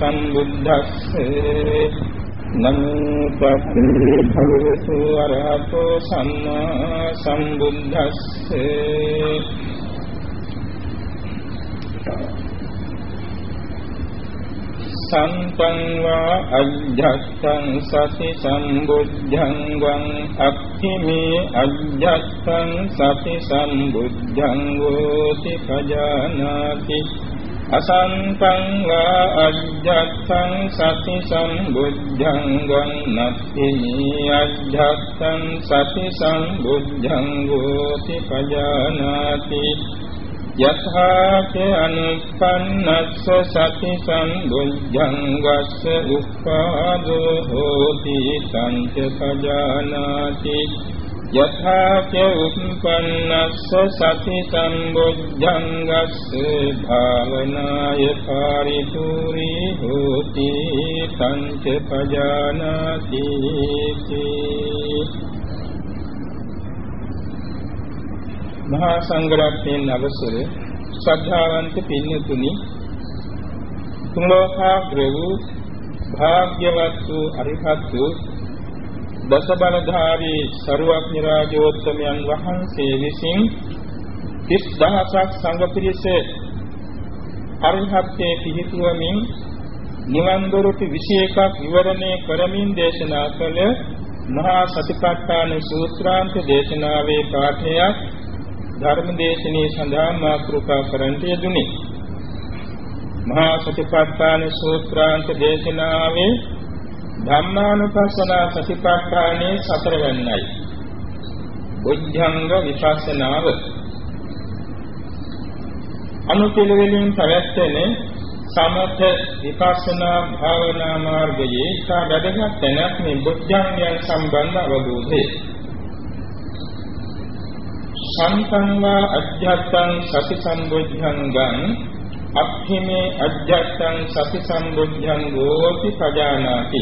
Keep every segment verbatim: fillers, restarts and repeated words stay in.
සම්බුද්දස්සේ නමෝ තස්සේ භගවතු අරහතෝ සම්මා සම්බුද්දස්සේ සම්පං වා අජ්ජත්තං සති සම්බුද්ධං වං අක්ඛිමේ අජ්ජත්තං සති සම්බුද්ධං වෝති පජානාති අසංකං වා අජ්ජත්තං සති සම්බුද්ධං වං නත්ථිමේ අජ්ජත්තං සති සම්බුද්ධං වෝති පජානාති යථාච අනුප්පන්නස්ස සති සම්බුද්ධං වස්ස උප්පාදෝ හෝති සංච පජානාති යථාච උප්පන්නස්ස සති සම්බුද්ධං වස්ස භාවනාය පරිපූර්ණී හෝති සංච පජානාති මහා සංඝරත්නයන් අවසර ශ්‍රද්ධාවන්ත පින්තුනි තුන් ලෝකාග්‍ර වූ භාග්‍යවත් වූ අරිහත් වූ දස බලධාරී සරුවක්ඥ රාජෝත්තමයන් වහන්සේ විසින් තිස් දහසක් සංඝ පිරිස අරිහත්ත්වයේ පිහිටුවමින් නිවන් දොරටු විශේෂයක් විවරණය කරමින් දේශනා කළ මහා සතිපට්ඨාන සූත්‍රාන්ත දේශනාවේ පාඨයක් ධර්ම දේශනේ සඳහා මාතෘකා කරන්ට යෙදුනි. මහා සතිපට්ඨාන සූත්‍රාන්ත දේශනාවේ ධම්මානුපස්සන සතිපට්ඨානයේ සතරවන්නයි. බොද්ධංග විපස්සනාව අනුපිළිවෙලින් පැවැත්වෙන සමථ විපස්සනා භාවනා මාර්ගයේ සා වැඩගත් තැනක් මේ බොද්ධංගයන් සම්බන්ධ අවබෝධය. සම්පන්වා අජ්ජත්තං සති සම්බුද්ධංගං අක්ඛිමේ අජ්ජත්තං සති සම්බුද්ධං ගෝති පජානාති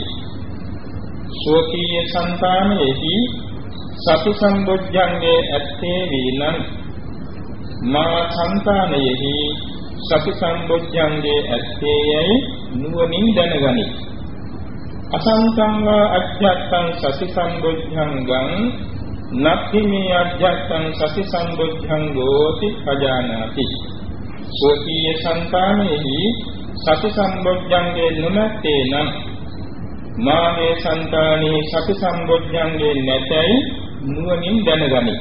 සෝකීය සංතානයේහි සති සම්බුද්ධංගේ ඇත්තේ වීනම් මා සංතානයේහි සති සම්බුද්ධංගේ ඇත්තේ යයි නුවණින් දැනගනි. අසංකංවා අජ්ජත්තං සති සම්බුද්ධංගං නත්ථිමේ අජ්ජත්තං සති සම්බුද්ධං ගෝති පජානාති සෝකීය සංතානෙහි සති සම්බුද්ධංගේ නුනත්තේ නම් මාගේ සංතානේ සති සම්බුද්ධංගේ නැතයි නුවණින් දැනගනි.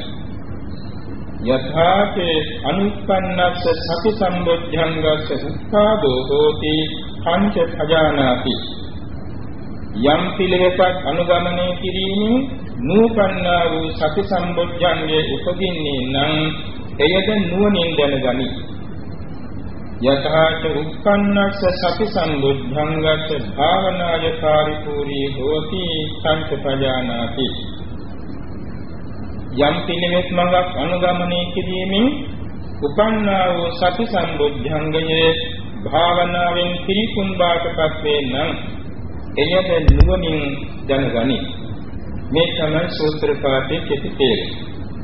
යථාචේ අනුප්පන්නස්ස සති සම්බුද්ධංගස්ස උත්පාදෝ හෝති පංච පජානාති යම් පිළිවෙතක් අනුගමනය කිරීමෙන් නූපන්නා වූ සති සම්බුද්ධංගේ උපදින්නේ නම් එයද නුවණින් දැනගනි. යථාච උප්පන්නස්ස සති සම්බුද්ධංගස්ස භාවනාය පරිපූර්ණී හෝති සංච පජානාති යම් පිළිවෙත් මඟක් අනුගමනය කිරීමෙන් උපන්නා වූ සති සම්බුද්ධංගයේ භාවනාවෙන් පිරිපුන් බාටපත් වේ නම් එයද නුවණින් දැනගනි. මේ තමයි සූත්‍ර පාඨයේ කෙටි තේරුම.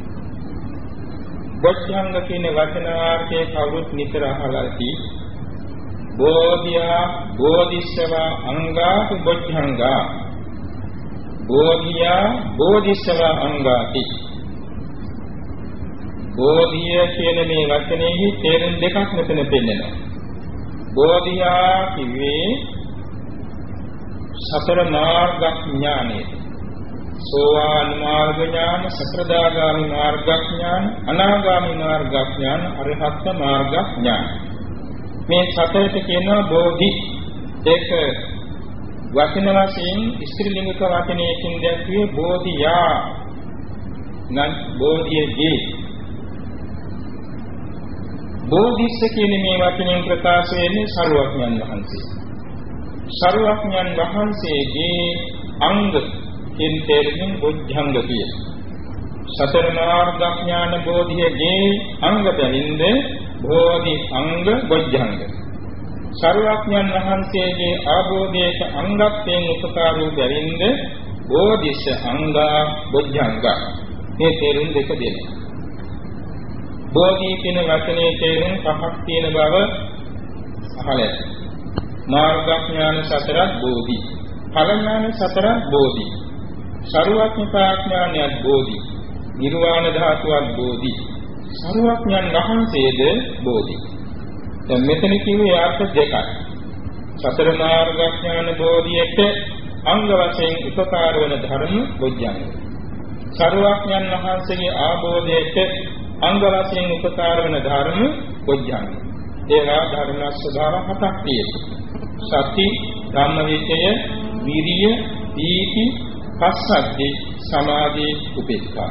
බොද්ධංග කියන වචනාර්ථයේ කවුරුත් නිතර අහලා ඇති. බෝධියා බෝධිසවා අංගාති බොද්ධංගා බෝධියා බෝධිසවා අංගාති. බෝධිය කියන මේ වචනේහි තේරුම් දෙකක් මෙතන පෙන්නනවා. බෝධියා කිව්වේ සතර මාර්ග ඥානය. සෝවාන් මාර්ග ඥාන, සතරදාගාමි මාර්ග ඥාන, අනාගාමි මාර්ග ඥාන, අරහත් මාර්ග ඥාන. මේ සතරට කියනවා බෝධි. ඒක වචන වශයෙන් ස්ත්‍රීලිංගික වචනයකින් දැක්වේ බෝධියා නම් බෝධියේදී. බෝධිස්ස කියන මේ වචනයෙන් ප්‍රකාශ වෙන්නේ සරුවක්ඥන් වහන්සේ. සරුවක්ඥන් වහන්සේගේ අංග කියන තේරුමින් බොද්ධංග කිය. සතර මාර්ග ඥාන බෝධියගේ අංග බැලින්ද බෝධි අංග බොද්ධංග. සරුවක්ඥන් වහන්සේගේ ආબોධයට අංගත්වයෙන් උපකාර වූ බැලින්ද බෝධිස්ස අංගා බොද්ධංග. මේ තේරුම් දෙක දෙනවා. බෝධි කියන වචනේ තේරුම් පහක් තියෙන බව අහලා ඇති. මාර්ගඥාන සතරක් බෝධි. ඵල ඥාන සතරක් බෝධි. සරුවඥතා ඥානයත් බෝධි. නිර්වාණ ධාතුවක් බෝධි. සරුවඥන් වහන්සේද බෝධි. දැන් මෙතන කිව්වේ අර්ථ දෙකක්. සතර මාර්ගඥාන බෝධියට අංග වශයෙන් උපකාර වන ධර්ම බොජ්ජංග. සරුවඥන් වහන්සේගේ ආબોධයට අංග වශයෙන් උපකාර වන ධර්ම බොජ්ජංග. ඒවා ධර්ම ස්වභාව හතක් තියෙනවා. සති, ධම්මවිචය, විරිය, පීති, පස්සද්ධි, සමාධි, උපේක්ඛා.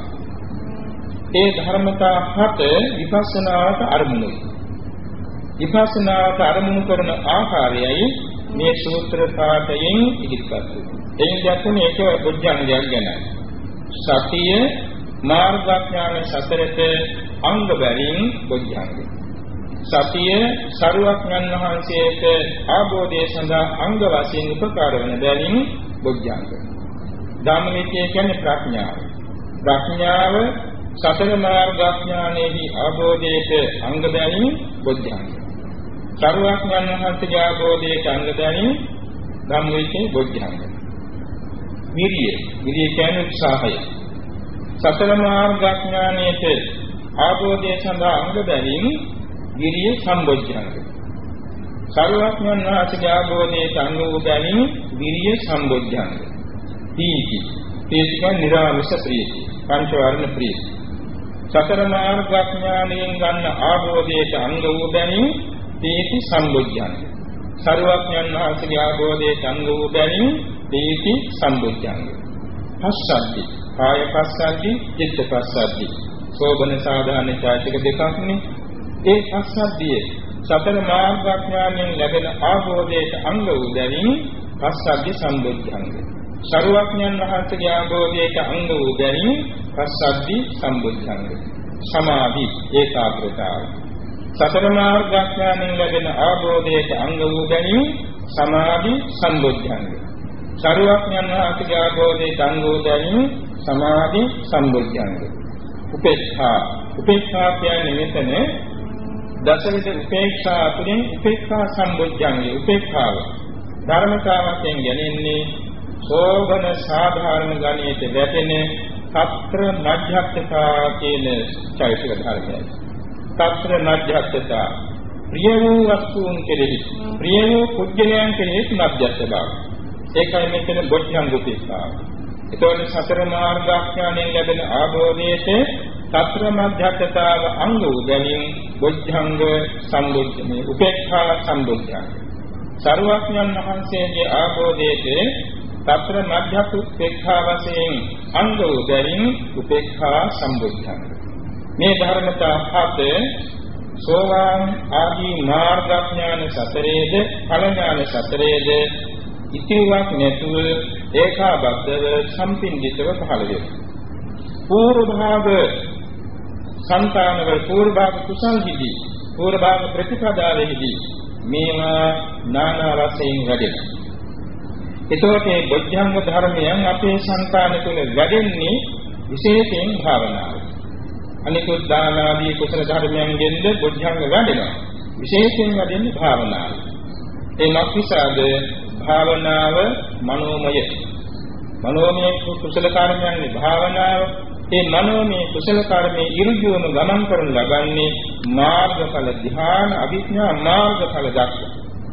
ඒ ධර්මතා හත විපස්සනාවට අරමුණුයි. විපස්සනාවට අරමුණු කරන ආකාරයයි මේ සූත්‍ර පාඨයෙන් ඉදිරිපත් වෙන්නේ. එයින් දැක්වෙන එක බොජ්ජංගයක් ගැන. සතිය මාර්ගඥාන සතරට අංග බැවින් බොජ්ජංගය. සතිය සරුවඥන් වහන්සේට ආબોධය සඳහා අංග වශයෙන් උපකාර වන බැවින් බොජ්ජංග. ධම්මවිචය කියන්නේ ප්‍රඥාව. ප්‍රඥාව සතර මාර්ගඥානෙහි ආબોධයට අංග බැවින් බොජ්ජංග. සරුවඥන් වහන්සේගේ ආબોධයට අංග බැවින් ධම්මවිචය බොජ්ජංග. විරිය. විරිය කියන්නේ උත්සාහය. සතර මාර්ගඥානයේට ආબોධය සඳහා අංග බැවින් විරිය සම්බොජ්ජංග. සරුවඥන් වහන්සේගේ ආબોධයට අංග වූ බැවින් විරිය සම්බොජ්ජංග. පීති. පීති කියන්නේ නිරාමිෂ ප්‍රීති. පංච වර්ණ ප්‍රීති. සතර මාර්ගඥානයෙන් ගන්න ආબોධයට අංග වූ බැවින් පීති සම්බොජ්ජංග. සරුවඥන් වහන්සේගේ ආબોධයට අංග වූ බැවින් පීති සම්බොජ්ජංග. පස්සද්ධි. කාය පස්සද්ධි, චිත්ත පස්සද්ධි. සෝබන සාධාන චෛතසික දෙකක්නේ. ඒ පස්සද්ධිය සතර මාර්ගඥානයෙන් ලැබෙන ආબોධයට අංග වූ බැවින් පස්සද්ධි සම්බොජ්ජංග. සරුවඥන් වහන්සේගේ ආબોධයට අංග වූ බැවින් පස්සද්ධි සම්බොජ්ජංග. සමාධි ඒකාග්‍රතාව. සතර මාර්ගඥානයෙන් ලැබෙන ආબોධයට අංග වූ බැවින් සමාධි සම්බොජ්ජංග. සරුවඥන් වහන්සේගේ ආબોධයට අංග වූ බැවින් සමාධි සම්බොජ්ජංග. උපේක්ඛා. උපේක්ඛා කියන්නේ මෙතන දසවිධ උපේක්ෂා අතුරින් උපේක්ඛා සම්බොජ්ජංගය. උපේක්ඛාව ධර්මතාවයෙන් ගැනෙන්නේ සෝබන සාධාරණ ගණයට වැටෙන සත්‍ර මධ්‍යස්ථතා කියන චෛතසික ධර්මයයි. සත්‍ර මධ්‍යස්ථතා ප්‍රිය වූ වස්තුන් කෙරෙහි ප්‍රිය වූ කුජලයන් කෙරෙහි මධ්‍යස්ථ බව. ඒකයි මෙතන බොජ්ජංග උපේක්ඛාව. ඒතකොට සතර මාර්ගඥානයෙන් ලැබෙන ආબોධයට සතර මධ්‍යස්ථතාව අංග වූ බැවින් බොජ්ජංග සම්බොජ්ජනේ උපේක්ඛා සම්බොජ්ජංග. සරුවඥන් වහන්සේගේ ආબોධයට සතර මධ්‍යස්ථ උපේක්ඛා වශයෙන් අංග වූ බැවින් උපේක්ඛා සම්බොජ්ජංග. මේ ධර්මතා හත සෝවාන් ආදී මාර්ගඥාන සතරේද ඵල ඥාන සතරේද ඉතිවක් නැතුව ඒකාබද්ධව සම්පින්දිතව පහළ වෙනවා. పూర్ව භාග සංතානවල పూర్ව භාග කුසල්හිදී పూర్ව භාග ප්‍රතිපදාවෙහිදී මේවා නානා වශයෙන් වැඩෙනවා. එතකොට මේ බොජ්ජංග ධර්මයන් අපේ සංතාන තුළ වැඩෙන්නේ විශේෂයෙන් භාවනාව. අනිකුත් දාන ආදී කුසල ධර්මයන්ගෙන්ද බොජ්ජංග වැඩෙනවා. විශේෂයෙන් වැඩෙන්නේ භාවනාව. ඒ මක්නිසාද භාවනාව මනෝමය. මනෝමය කුසල කර්මයන්ගේ භාවනාව. ඒ මනෝමය කුසල කර්මයේ ඉරුජුවම ගමන් කරන ලබන්නේ මාර්ගඵල ධ්‍යාන අභිඥා මාර්ගඵල දක්ෂ.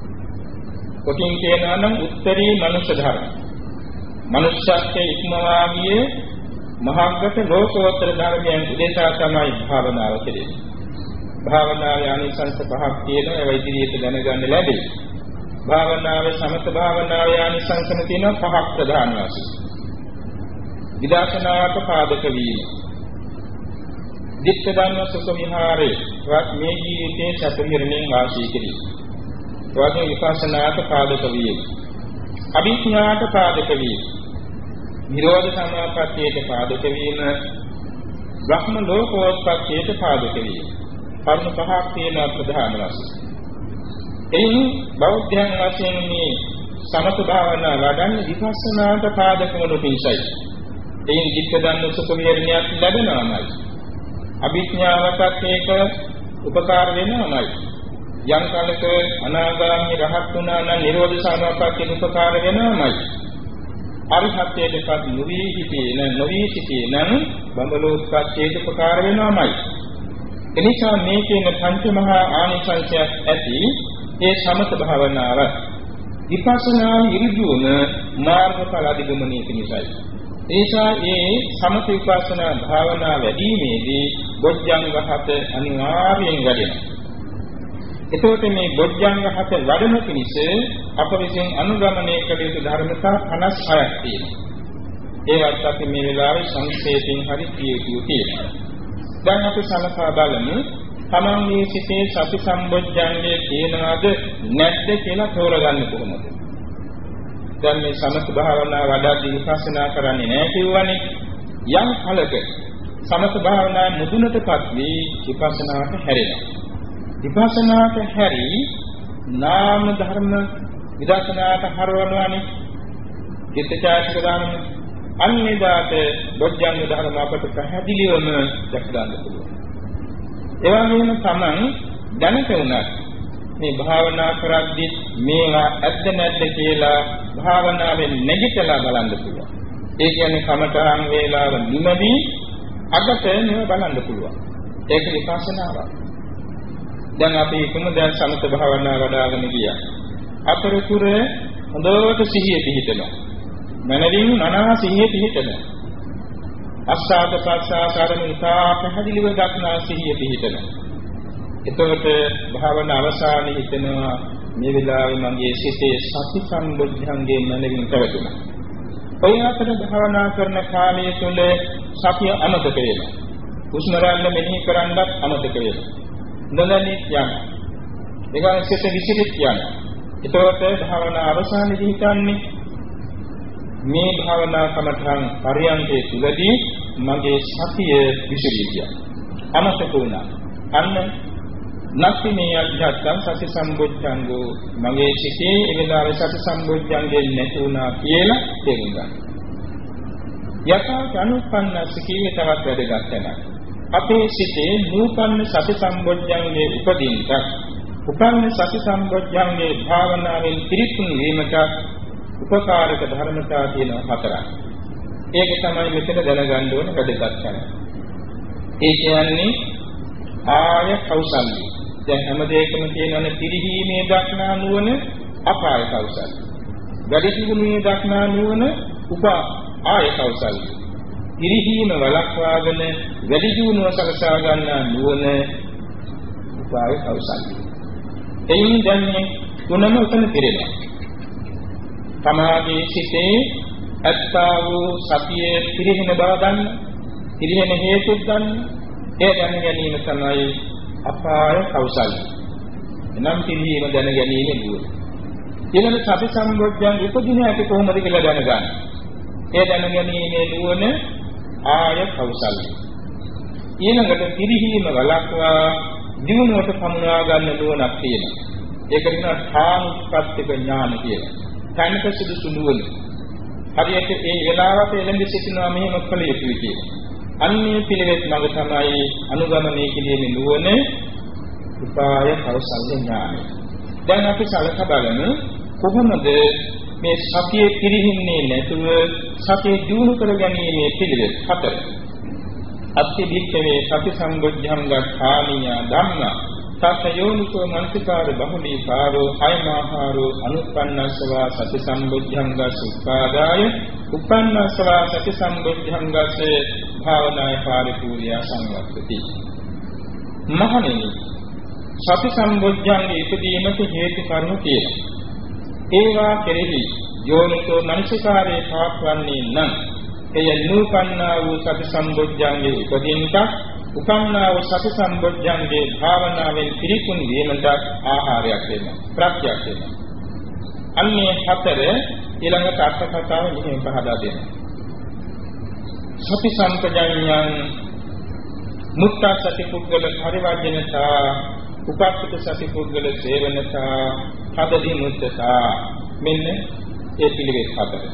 කොටින් කියනවා නම් උත්තරී මනුෂ්‍ය ධර්ම. මනුෂ්‍යත්වයේ ඉක්මවා ගියේ මහාගත ලෝකෝත්තර ධර්මයන් උදෙසා තමයි භාවනාව කෙරෙන්නේ. භාවනාවේ ආනිසංස පහක් තියෙනවා. ඒවා ඉදිරියට දැනගන්න ලැබේ. භාවනාවේ සමත භාවනාවේ ආනිසංසන තියෙනවා පහක් ප්‍රධාන වශයෙන්. විදර්ශනාවට පාදක වීම. දිට්ඨ ධම්ම සුඛ විහාරේ වත් මේ ජීවිතයේ සැපිරණින් වාසී කිරීම. වාගේ විපස්සනාට පාදක වීම. අභිඥාට පාදක වීම. නිරෝධ සමාපත්තියට පාදක වීම. බ්‍රහ්ම ලෝකෝත්පත්තියට පාදක වීම. කර්ම පහක් තියෙන ප්‍රධාන වශයෙන්. එයින් බෞද්ධයන් වශයෙන් මේ සමත භාවනා වඩන්නේ විපස්සනාට පාදක වන පිණිසයි. එයින් ධිට්ඨ ධම්ම සුඛ විහරණයක් ලැබෙනවාමයි. අභිඥාවටත් ඒක උපකාර වෙනවාමයි. යම් කාලක අනාගාමී රහත් වුණා නම් නිරෝධ සමාපත්තියට උපකාර වෙනවමයි. අරිහත්ත්වයටපත් නොවි සිටින නොවි සිටින බඹලෝත්පත්තියට උපකාර වෙනවමයි. එනිසා මේ කියන පංච මහා ආනිසංසයක් ඇති ඒ සමත භාවනාව විපස්සනා ඉරිදුවන මාර්ගඵල අධිගමනයේ නිසායි. ඒසා ඒ සමත විපස්සනා භාවනා වැඩිීමේදී බොජ්ජංග හත අනිවාර්යෙන් වැඩෙනවා. එතකොට මේ බොජ්ජංග හත වැඩෙන පිණිස අප විසින් අනුගමනය කළ යුතු ධර්මතා පනස් හයක් තියෙනවා. ඒවත් අපි මේ වෙලාවේ සංක්ෂේපයෙන් හරි කියවු තියෙනවා. දැන් අපි සලකා බලමු තමන්ගේ සිතේ සති සම්බොජ්ජංගයේ තියෙනවද නැද්ද කියලා තෝරගන්න කොහොමද? දැන් මේ සමථ භාවනාව වඩාදී විපස්සනා කරන්නේ නැහැ කියවනේ. යම් කලක සමථ භාවනා මුදුනටපත් වී විපස්සනාට හැරෙනවා. විපස්සනාට හැරි නාම ධර්ම විදර්ශනාට හරවනවානේ. චිත්තචෛතසික ධර්ම අන්නේදාට බොජ්ජංග ධර්ම අපට පැහැදිලිවම දැක ගන්න පුළුවන්. ඒ වගේම තමන් දැනට උනත් මේ භාවනා කරද්දී මේවා ඇත්ද නැද්ද කියලා භාවනාවෙන් නැගිටලා බලන්න පුළුවන්. ඒ කියන්නේ කමඨාන් වේලාව නිමදී අගට නෙව බලන්න පුළුවන්. ඒක විපස්සනාවක්. දැන් අපි කොහොමද දැන් සමත භාවනාව වඩ아가න ගියා. අතරතුර හොඳට සිහිය පිහිටනවා. මනරින් නනා සිහිය පිහිටනවා. අස්සාද ප්‍රසආසාරම ඉතා පැහැදිලිව දක්නා සිහිය පිහිටනවා. එතකොට භාවනා අවසානයේ හිතෙනවා මේ වෙලාවේ මගේ සිතේ සති සම්බුද්ධංගේ මනරින් පැවතුණා. ඔය අතර භාවනා කරන කාලය තුල සතිය අමතක වෙනවා. හුස්ම රැල්ල මෙනෙහි කරන්නත් අමතක වෙනවා. නොදැනිත් යනවා. ඒකෙන් සිත විසිරිත් යනවා. එතකොට භාවනා අවසානයේදී හිතන්නේ මේ භාවනා කමඨං පරියන්කේ තුලදී මගේ සතිය විසිරී ගියා. අමතක වුණා. අන්න නැත්නම් අධ්‍යාත්ම සති සම්බොජ්ජංගෝ මගේ සිතේ ඒ වෙලාවේ සති සම්බොජ්ජංගේ නැති වුණා කියලා තේරුම් ගන්න. යථා අනුපන්නස්ස කීවේ තවත් වැඩගත් වෙනවා. අපේ සිතේ නූපන්න සති සම්බොජ්ජංගේ උපදින්නට උපන්න සති සම්බොජ්ජංගේ භාවනාවෙන් පිරිපුන් වීමට උපකාරක ධර්මතා තියෙනවා හතරක්. ඒක තමයි මෙතන දැනගන්න ඕන වැඩගත් වෙනවා. ඒ කියන්නේ ආය කෞසල්‍ය. දැන් හැම දෙයකම තියෙනවනේ පිරිහීමේ දක්නා නුවණ අපාය කෞසල්‍ය. වැඩි දියුණුවේ දක්නා නුවණ උප ආය කෞසල්‍ය. පිරිහීම වළක්වාගෙන වැඩි දියුණුව සලසා ගන්නා නුවණ උපාය කෞසල්‍ය. එයින් දැන් මේ තුනම උතන පිරෙනවා. සමාධි සිතේ අත්තා වූ සතියේ පිරිහෙන බව ගන්න, පිරිහෙන හේතු ගන්න, ඒ දැන ගැනීම තමයි අපාය කෞසල්‍ය. එනම් පිළිහිම දැන ගැනීම නුවණ. ඊළඟ සති සම්බොජ්ජං උපදින ඇති කොහොමද කියලා දැනගන්න. ඒ දැන ගැනීමේ නුවණ ආය කෞසල්‍ය. ඊළඟට පිළිහිම වළක්වා දිනුවට පමුණවා ගන්න නුවණක් තියෙනවා. ඒක කියනවා ථානුප්පත්තික ඥාන කියලා. තනික සුදුසු නුවණ. හරියට ඒ වෙලාවට එළඹ සිටිනවා මෙහෙම කළ යුතුයි කියලා. අන්නේ පිළිවෙත් මඟ තමයි අනුගමනය කිරීමේ නුවණ උපාය කෞසල්‍ය ඥානය. දැන් අපි සලකා බලමු කොහොමද මේ සතියේ පිරිහින්නේ නැතුව සතිය දියුණු කර ගැනීමේ පිළිවෙත් හතර. අත්ති වික්කවේ සති සම්බොජ්ජංගාඛානිය ධම්මා සත්‍යෝනිකෝ මනසිකාර බහුලීකාරෝ අයමාහාරෝ අනුප්පන්නස්සවා සති සම්බොජ්ජංගා සුඛාදාය උප්පන්නස්සවා සති සම්බොජ්ජංගාසේ භාවනාය පාරිපූර්ණිය සංවත්තති. මහණෙනි සති සම්බොජ්ජංගේ ඉදීමට හේතු කරුණු තියෙනවා. ඒවා කෙරෙහි යෝනිසෝ මනසිකාරේ පාත්වන්නේ නම් එය නූපන්නා වූ සති සම්බොජ්ජංගේ උපදින්නට උපන්නා වූ සති සම්බොජ්ජංගේ භාවනාවෙන් පිරිපුන් වීමට ආහාරයක් වෙනවා, ප්‍රත්‍යක් වෙනවා. අන්නේ හතර ඊළඟට අර්ථ කතාව මෙහෙම පහදා දෙනවා. සති සම්පජඤ්ඤං මුත්තා සති පුද්ගල පරිවර්ජනතා උපක්ඛිත සති පුද්ගල සේවනතා හදදි මුත්තතා මෙන්න ඒ පිළිවෙත් හතර.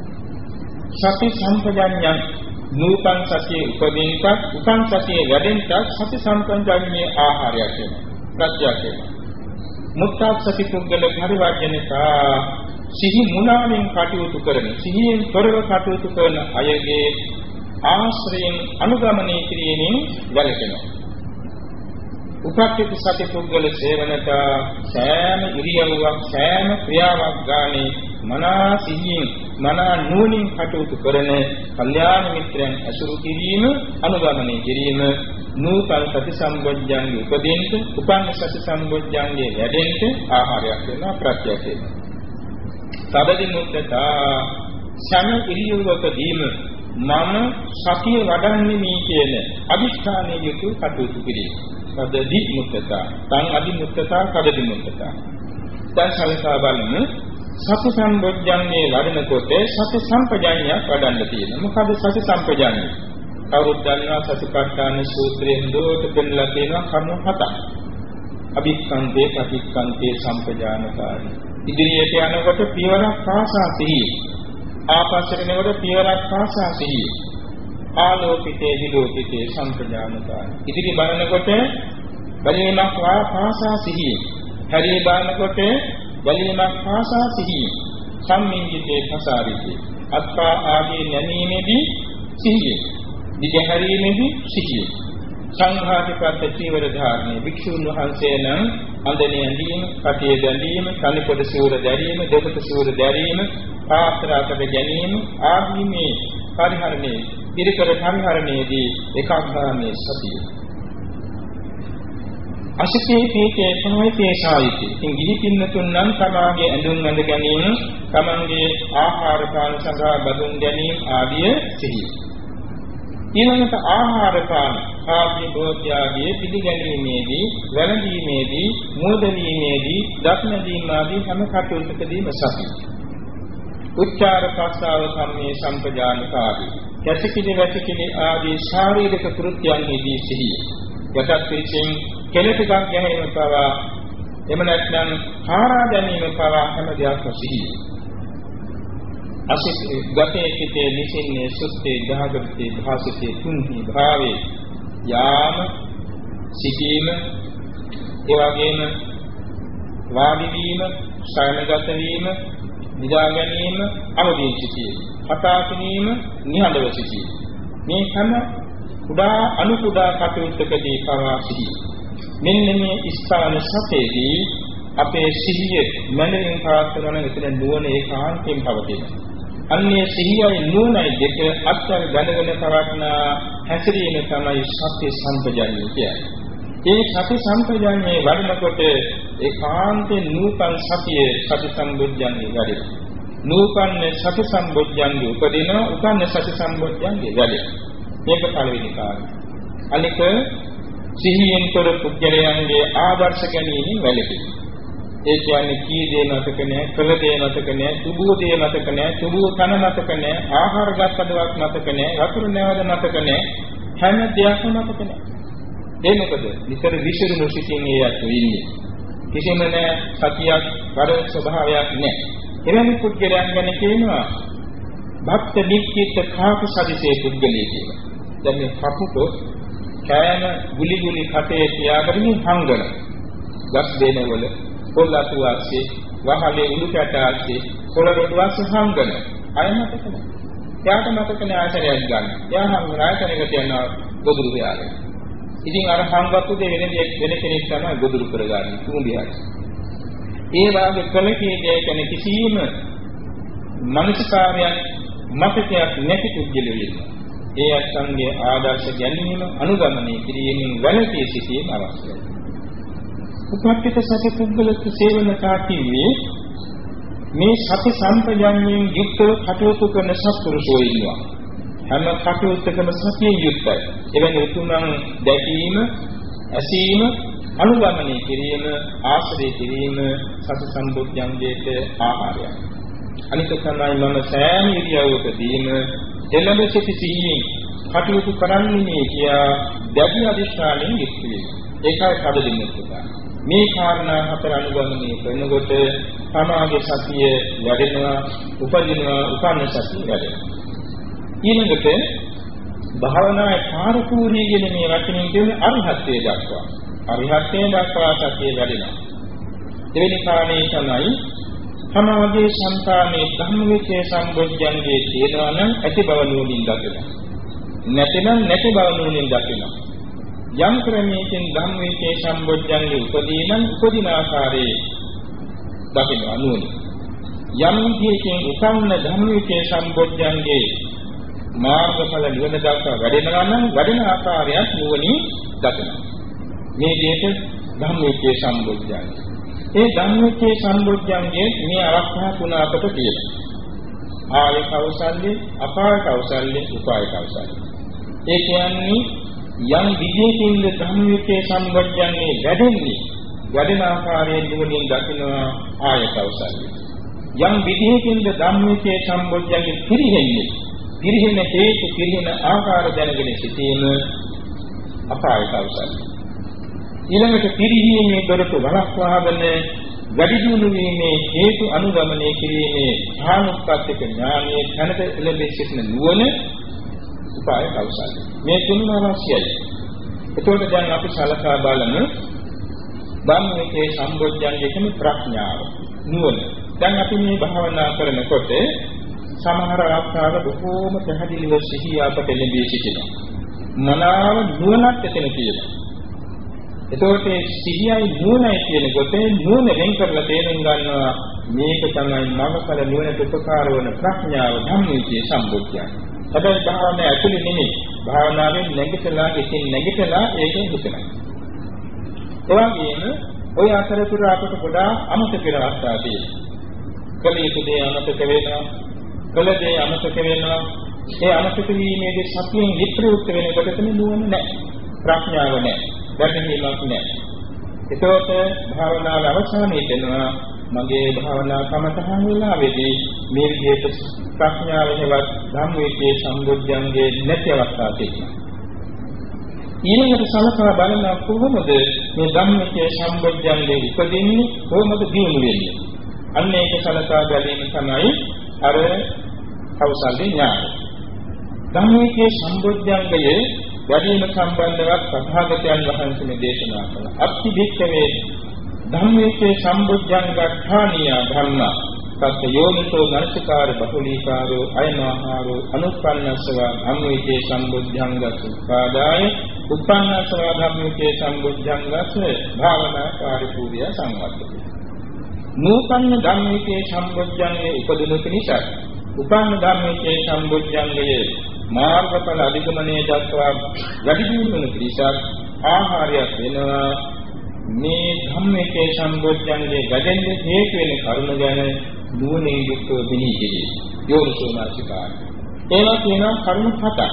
සති සම්පජඤ්ඤං නූපන් සතියේ උපදින්නත් උපන් සතියේ වැඩෙන්නත් සති සම්පජඤ්ඤයේ ආහාරයක් වෙනවා, ප්‍රත්‍යක් වෙනවා. මුත්තාත් සති පුද්ගල පරිවර්ජනතා සිහි මුලාවෙන් කටයුතු කරන සිහියෙන් තොරව කටයුතු කරන අයගේ ආශ්‍රයෙන් අනුගමනය කිරීමෙන් වැළකෙනවා. උපක්ඛිත සති පුද්ගල සේවනත සෑම ඉරියව්වක් සෑම ක්‍රියාවක් ගානේ මනා සිහියෙන් මනා නුවණින් කටයුතු කරන කල්යාණ මිත්‍රයන් ඇසුරු කිරීම අනුගමනය කිරීම නූතන සති සම්බොජ්ජංගේ උපදින්න උපන්න සති සම්බොජ්ජංගේ වැඩෙන්න ආහාරයක් වෙනවා ප්‍රත්‍යක් වෙනවා. සබදී මුත්තතා සම ඉරියව්වකදීම මම සතිය වඩන්නේ මේ කියන අදිෂ්ඨානයේ යුතු කටයුතු කිරීම. සබදී මුත්තතා තං අදි මුත්තතා සබදී මුත්තතා. දැන් සලකා බලමු සති සම්බොජ්ජංගේ වඩනකොට සති සම්පජාඤ්ඤයක් වඩන්න තියෙනවා. මොකද සති සම්පජාඤ්ඤය? කවුරුත් දන්නවා සතිපට්ඨාන සූත්‍රයෙන් දොට දෙන්නලා තියෙනවා කරුණු හතක්. අභික්ඛන්තේ ප්‍රතික්ඛන්තේ සම්පජානකාරී. ඉදිරියට යනකොට පියවරක් පාසා සිහිය. ආපස්සට යනකොට පියවරක් පාසා සිහිය. ආලෝකිතේ විලෝකිතේ සම්පජානකාරී. ඉදිරි බලනකොට බැලීමක් පාසා සිහිය. හැරී බලනකොට බැලීමක් පාසා සිහිය. සම්මිංජිතේ පසාරිතේ. අත්පා ආදී නැමීමේදී සිහිය. දිගහැරීමේදී සිහිය. සංඝාතිපත්ත චීවර ධාරණය භික්ෂුන් වහන්සේ නම් අඳින ඇඳීම, කටියේ දැඳීම, කනිපොඩ සිවුර දැරීම, දෙපොට සිවුර දැරීම, පාත්‍රාකට ගැනීම ආදී මේ පරිහරණයේ පිරිකර පරිහරණයේදී ඒකාග්‍රාමයේ සතිය. අසිතේ පීතේ සමයිතේ සායිතේ. ඉතින් ගිහි පින්නතුන් නම් තමාගේ ඇඳුම් ඇඳ ගැනීම, තමන්ගේ ආහාර පාන සඳහා බඳුන් ගැනීම ආදී සිහිය. ඊළඟට ආහාර පාන ආදී භෝජ්‍යාදී පිළිගැනීමේදී වැළඳීමේදී මෝදවීමේදී දක්නදීම ආදී හැම කටයුත්තකදීම සතිය. උච්චාර ප්‍රස්තාව සම්මේ සම්පජානකාරී. කැසිකිලි වැසිකිලි ආදී ශාරීරික කෘත්‍යයන්හිදී සිහිය. යටත් පිළිසින් කෙලෙසක් ගැනීම පවා එම නැත්නම් හාරා ගැනීම පවා හැම දෙයක්ම සිහිය. අසිත ගතේ සිටේ නිසින්නේ සුත්තේ දහගතේ භාසිතේ තුන්හි භාවේ යාම සිටීම ඒ වගේම වාඩි වීම ශයනගත වීම නිදා ගැනීම අවදීන් සිටීම කතා කිරීම නිහඬව සිටීම මේ හැම කුඩා අනු කුඩා කටයුත්තකදී පවා සිටීම මෙන්න මේ ස්ථාන සතේදී අපේ සිහිය මනරින් පාත්‍රන විතර නුවණ ඒකාන්තයෙන් පවතිනවා. අන්නේ සිහියයි නුවණයි දෙක අත්‍යව දැනගෙන පවත්නා හැසිරීම තමයි සත්‍ය සම්පජාඤ්ඤය කියන්නේ. ඒ සති සම්පජාඤ්ඤයේ වඩනකොට ඒකාන්තයෙන් නූපන් සතිය සති සම්බුද්ධංගේ වැඩෙනවා. නූපන් සති සම්බුද්ධංගේ උපදින උපන්න සති සම්බුද්ධංගේ වැඩෙනවා. මේක පළවෙනි කාරණය. අනික සිහියෙන් තොර පුද්ගලයන්ගේ ආදර්ශ ගැනීමෙන් වැළකීම. ඒ කියන්නේ කී දේ මතක නැහැ, කළ දේ මතක නැහැ, සුබුව දේ මතක නැහැ, සුබුව කන මතක නැහැ, ආහාර ගන්නවත් මතක නැහැ, වතුර නැවද මතක නැහැ, හැම දෙයක්ම මතක නැහැ. ඒ මොකද? විතර විසිරුණු සිටින් ඒත් වෙන්නේ. කිසිම නැහැ සතියක් වර ස්වභාවයක් නැහැ. එවැනි පුද්ගලයන් ගැන කියනවා භක්ත නික්කිත කාපු සදිසේ පුද්ගලයෙක් කියලා. දැන් මේ කපුටෝ කෑම ගුලි ගුලි කටේ තියාගෙන හංගන. ගස් දෙනවල පොල්ලතු වාසේ වහලේ උඩු කැට ආසේ පොළොවට වාසේ හංගන. අය මතක නැහැ. යාට මතක නැහැ ආශ්‍රයයක් ගන්න. යා හංගන ආශ්‍රයයකට යනවා ගොදුරු විහාරේ. ඉතින් අර හංගපු දෙ වෙන දෙයක් වෙන කෙනෙක් තමයි ගොදුරු කරගන්නේ කුඹියක්. ඒ වාගේ කලකීයේ කෙන කිසිම මනසකාරයක් මතකයක් නැති පුද්ගලයෙක් ඉන්නවා. ඒ අත්ංගේ ආදර්ශ ගැනීම අනුගමනය කිරීමෙන් වැළකී සිටීම අවශ්‍යයි. උපක්ඛිත සති පුද්ගල සේවන කාටියේ මේ සති සම්පජාඤ්ඤයෙන් යුක්තව කටයුතු කරන සත්පුරුෂයෝ ඉන්නවා. හැම කටයුත්තකම සතියෙන් යුක්තයි. එවැනි උතුම්න් දැකීම, ඇසීම, අනුගමනය කිරීම, ආශ්‍රය කිරීම සති සම්බුද්ධංගයේට ආහාරයයි. අනිත් තමයි මම සෑම ඉරියව්වකදීම එළඹ සිටි සිහියෙන් කටයුතු කරන්නේ කියා දැඩි අධිෂ්ඨානයෙන් යුක්ත වෙයි. ඒකයි කඩලින් උත්සාහ. මේ කාරණා හතර අනුගමනය කරනකොට සමාධි සතිය වැඩෙනවා, උපදිනවා, උපන්න සතිය වැඩෙනවා. ඊළඟට භාවනාවේ පාරපූර්ණිය කියන මේ වචنين කියන්නේ අරිහත්ත්වයට දක්වා. අරිහත්ත්වයට දක්වා සතිය වැඩෙනවා. දෙවෙනි කාණේ තමයි සමාධියේ සංකාමේ ධම්මවිචේ සම්බොජ්ජංගේ තියෙනවා නම් ඇති බව නුවණින් දකිනවා. නැතිනම් නැති බව නුවණින් දකිනවා. යම් ක්‍රමයකින් ධම්මවිචේ සම්බොජ්ජංගේ උපදීනම් උපදින ආකාරයේ දකිනවා නුවණින්. යම් විදියකින් උසන්න ධම්මවිචේ සම්බොජ්ජංගේ මාර්ගඵල නිවන දක්වා වැඩෙනවා නම් වැඩෙන ආකාරයක් නුවණින් දකිනවා. මේ දෙයට ධම්මවිචේ සම්බොජ්ජංගේ. ඒ ධම්මවිචේ සම්බොජ්ජංගේ මේ අවස්ථා තුන අපට තියෙනවා. ආය කෞසල්‍ය, අපාය කෞසල්‍ය, උපාය කෞසල්‍ය. ඒ කියන්නේ යම් විදියකින් ධම්මවිචේ සම්බොජ්ජංගේ වැඩෙන්නේ වැඩෙන ආකාරයෙන් නුවණින් දකිනවා ආය කෞසල්‍ය. යම් විදියකින් ධම්මවිචේ සම්බොජ්ජංගේ පිරිහෙන්නේ පිරිහෙන හේතු පිරිහෙන ආකාර දැනගෙන සිටීම අපාය කෞසල්‍ය. ඊළඟට පිරිහීමේ දොරටු වළක්වාගෙන වැඩි දියුණු වීමේ හේතු අනුගමනය කිරීමේ ධානුත්පත්තික ඥානයේ තනත ලැබෙ සිටින නුවණ උපාය කෞසල්‍ය. මේ තුනම අවශ්‍යයි. එතකොට දැන් අපි සලකා බලමු ධම්මවිචේ සම්බොජ්ජංගේ කියන ප්‍රඥාව නුවණ. දැන් අපි මේ භාවනා කරනකොට සමහර අවස්ථාවල බොහෝම පැහැදිලිව සිහිය අපට ලැබී සිටිනවා. මනාව නුවණක් එතන තියෙනවා. එතකොට සිහියයි නුවණයි කියන කොටේ නුවණ වෙන් කරලා තේරුම් ගන්නවා මේක තමයි මඟඵල නුවණට උපකාර වන ප්‍රඥාව ධම්මවිචේ සම්බොජ්ජංගය. හැබැයි භාවනාව ඇතුළේ නෙමෙයි. භාවනාවෙන් නැගිටලා ඉතින් නැගිටලා ඒක හිතනවා. ඒ වගේම ওই අතරතුර අපට ගොඩාක් අමතක වෙන අවස්ථා තියෙනවා. කල යුතු දේ අමතක වෙනවා. කල දේ අමතක වෙනවා. ඒ අමතක වීමේදී සතියෙන් විප්‍රයුක්ත වෙනකොට තමයි නුවණ නැහැ. ප්‍රඥාව නැහැ. දැනීමක් නැහැ. ඒකෝට භාවනාව අවසානයේ දෙනවා මගේ භාවනා කමතහන් වෙලාවේදී මේ විදිහට ප්‍රඥාව හේවත් ධම්මවිචේ සම්බොජ්ජංගේ නැති අවස්ථා තියෙනවා. ඊළඟට සලකා බලන කොහොමද මේ ධම්මවිචේ සම්බොජ්ජංගේ උපදින්නේ කොහොමද දියුණු වෙන්නේ? අන්න ඒක සලකා බැලීම තමයි අර කෞසල්‍ය ඥානය. ධම්මවිචේ සම්බොජ්ජංගයේ වැඩිම සම්බන්ධවත් සත්‍යාගතයන් වහන්සේ මේ දේශනා කළා. අත්ති භික්ඛවේ ධම්මේචේ සම්බුද්ධංගඨානිය ධම්මා සත්‍ය යෝනිසෝ නරසිකාර බහුලීකාරෝ අයමාහාරෝ අනුප්පන්නස්සව ධම්මේචේ සම්බුද්ධංගසුපාදාය උප්පන්නස්සව ධම්මේචේ සම්බුද්ධංගස භාවනා කාර්යපූර්ය සංවත්තති. නූපන්න ධම්මේචේ සම්බුද්ධංගේ උපදිනු පිණිසයි. උපන්න ධම්මේචේ සම්බුද්ධංගයේ මාර්ගඵල අධිගමනයේ දක්වා වැඩි දියුණු වන පිරිසක් ආහාරයක් වෙනවා. මේ ධම්මයේ සම්බොජ්ජංගේ වැඩෙන්නේ හේතු වෙන කරුණ ගැන නුවණින් යුක්තව බිනී සිටී. යෝනිසෝමනසිකාර. ඒවා කියනවා කරුණ හතක්.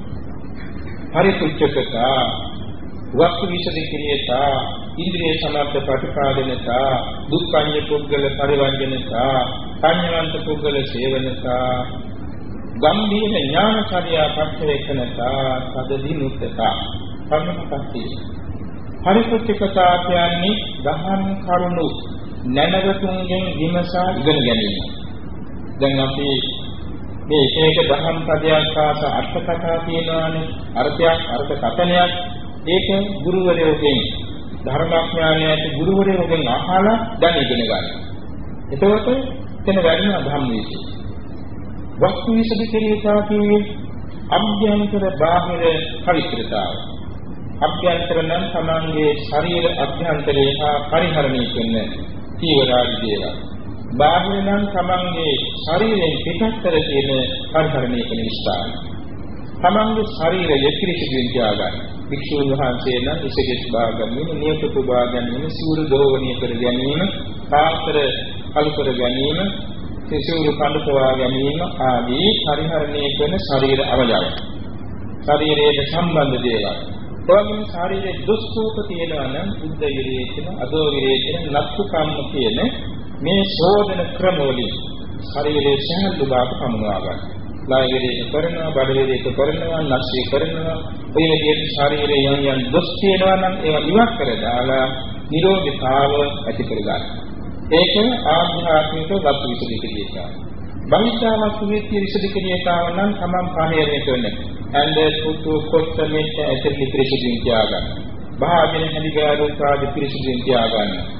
පරිසුච්ඡකතා, වස්තු විසදිකිරියතා, ඉන්ද්‍රිය සමාප්ත ප්‍රතිපාදනතා, දුක්ඛඤ්ඤ පුද්ගල පරිවර්ජනතා, පඤ්ඤවන්ත පුද්ගල සේවනතා, ගම්භීර ඥානචර්යා පච්චවේකනතා, සදදිනුත්තතා. කර්මපත්ති. පරිසුච්ඡකතා කියන්නේ දහම් කරුණු නැනවතුන්ගෙන් විමසා ඉගෙන ගැනීම. දැන් අපි මේ එක දහම් පදයක් ආස අර්ථ කතා කියනවානේ. අර්ථයක් අර්ථ කතනයක් ඒක ගුරුවරයෙකුගෙන් ධර්මඥානයට ගුරුවරයෙකුගෙන් අහලා දැන ඉගෙන ගන්න. එතකොට එතන වැඩිම ධම්මවිචේ. වස්තු විසදිකිරියතා කියන්නේ අභ්‍යන්තර බාහිර පවිත්‍රතාව. අභ්‍යන්තර නම් තමන්ගේ ශරීර අභ්‍යන්තරේ හා පරිහරණය කරන තීවරාදී දේවල්. බාහිර නම් තමන්ගේ ශරීරයෙන් පිටස්තර තියෙන පරිහරණය කරන ස්ථාන. තමන්ගේ ශරීරය පිරිසිදුවෙන් තියාගන්න. භික්ෂුන් වහන්සේ නම් ඉසගෙස් බා ගැනීම, නියත පුබා ගැනීම, සිවුරු දෝවණය කර ගැනීම, පාත්‍ර කළු කර ගැනීම, සිවුරු කඳ පවා ගැනීම ආදී පරිහරණය කරන ශරීර අවයව. ශරීරයට සම්බන්ධ දේවල්. ඔයගොල්ලෝ ශරීරයේ දුස්කෝප තියෙනවා නම් උද්ද විරේචන, අදෝ විරේචන, නත්තු කම්ම කියන මේ ශෝධන ක්‍රම වලින් ශරීරයේ සහල් බව පමුණවා ගන්න. ලාය විරේචන කරනවා, බඩ විරේචන කරනවා, නැස්ය කරනවා. ඔය විදිහට ශරීරයේ යම් යම් දුස් තියෙනවා නම් ඒවා ඉවත් කර දාලා නිරෝධතාව ඇති කර ගන්න. ඒක ආධ්‍යාත්මික වස්තු විසදිකිරියතාව. බෞද්ධ වස්තු විසදිකිරියතාව නම් තමන් පරිහරණය කරන්නේ. and පුතු කොට්ට මෙච්ච ඇතුළේ පිරිසිදුන් තියාගන්න. භාජන හැදිගාරු සාදි පිරිසිදුන් තියාගන්න.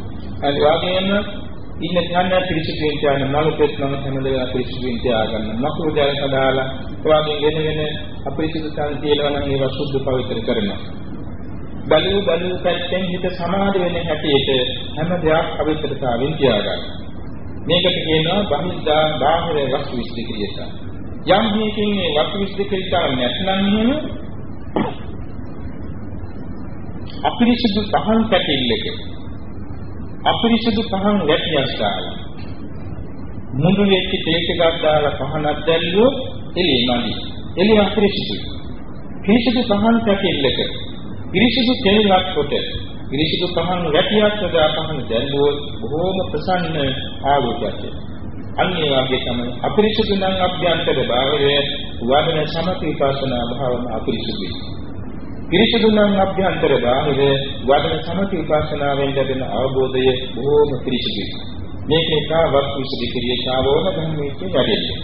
ඒ වගේම ඉන්න ධර්ම පිරිසිදු වෙන නළු ප්‍රශ්න හැමදේම පිරිසිදු වෙන තියාගන්න. මකුරු ජල සදාලා ඒ වගේ වෙන වෙන අපිරිසිදු තන් තියෙනවා නම් ඒවා සුද්ධ පවිත්‍ර කරනවා. බලු බලු පැත්තෙන් හිත සමාධි වෙන හැටියට හැම දෙයක් පවිත්‍රතාවෙන් තියාගන්න. මේකට කියනවා බහිද්ධා බාහිර වස්තු විශ්ලේෂණය. යම් මේකින් මේ වස්තු විශ්ලේෂණය නැත්නම් නේද අපිරිසිදු පහන් පැතිල්ලක අපිරිසිදු පහන් ගැටියක් දාලා මුඳු වෙච්ච තේක ගස් දාලා පහනක් දැල්ලුවොත් එළියමදි. එළිය අපිරිසිදු. පිරිසිදු පහන් පැතිල්ලක පිරිසිදු තේලක් කොට පිරිසිදු පහන් ගැටියක් සදා පහන් දැල්ලුවොත් බොහෝම ප්‍රසන්න ආලෝකයක්. අන්නේ වගේ තමයි අපිරිසිදු නම් අභ්‍යන්තර භාවය වදන සමථ විපස්සනා භාවන අපිරිසිදුයි. පිරිසිදු නම් අභ්‍යන්තර භාවය වදන සමථ විපස්සනාවෙන් ලැබෙන අවබෝධය බොහෝම පිරිසිදුයි. මේකේ කාවත් විසුද්ධි ක්‍රියාවෝම ධර්මයේ වැඩෙන්නේ.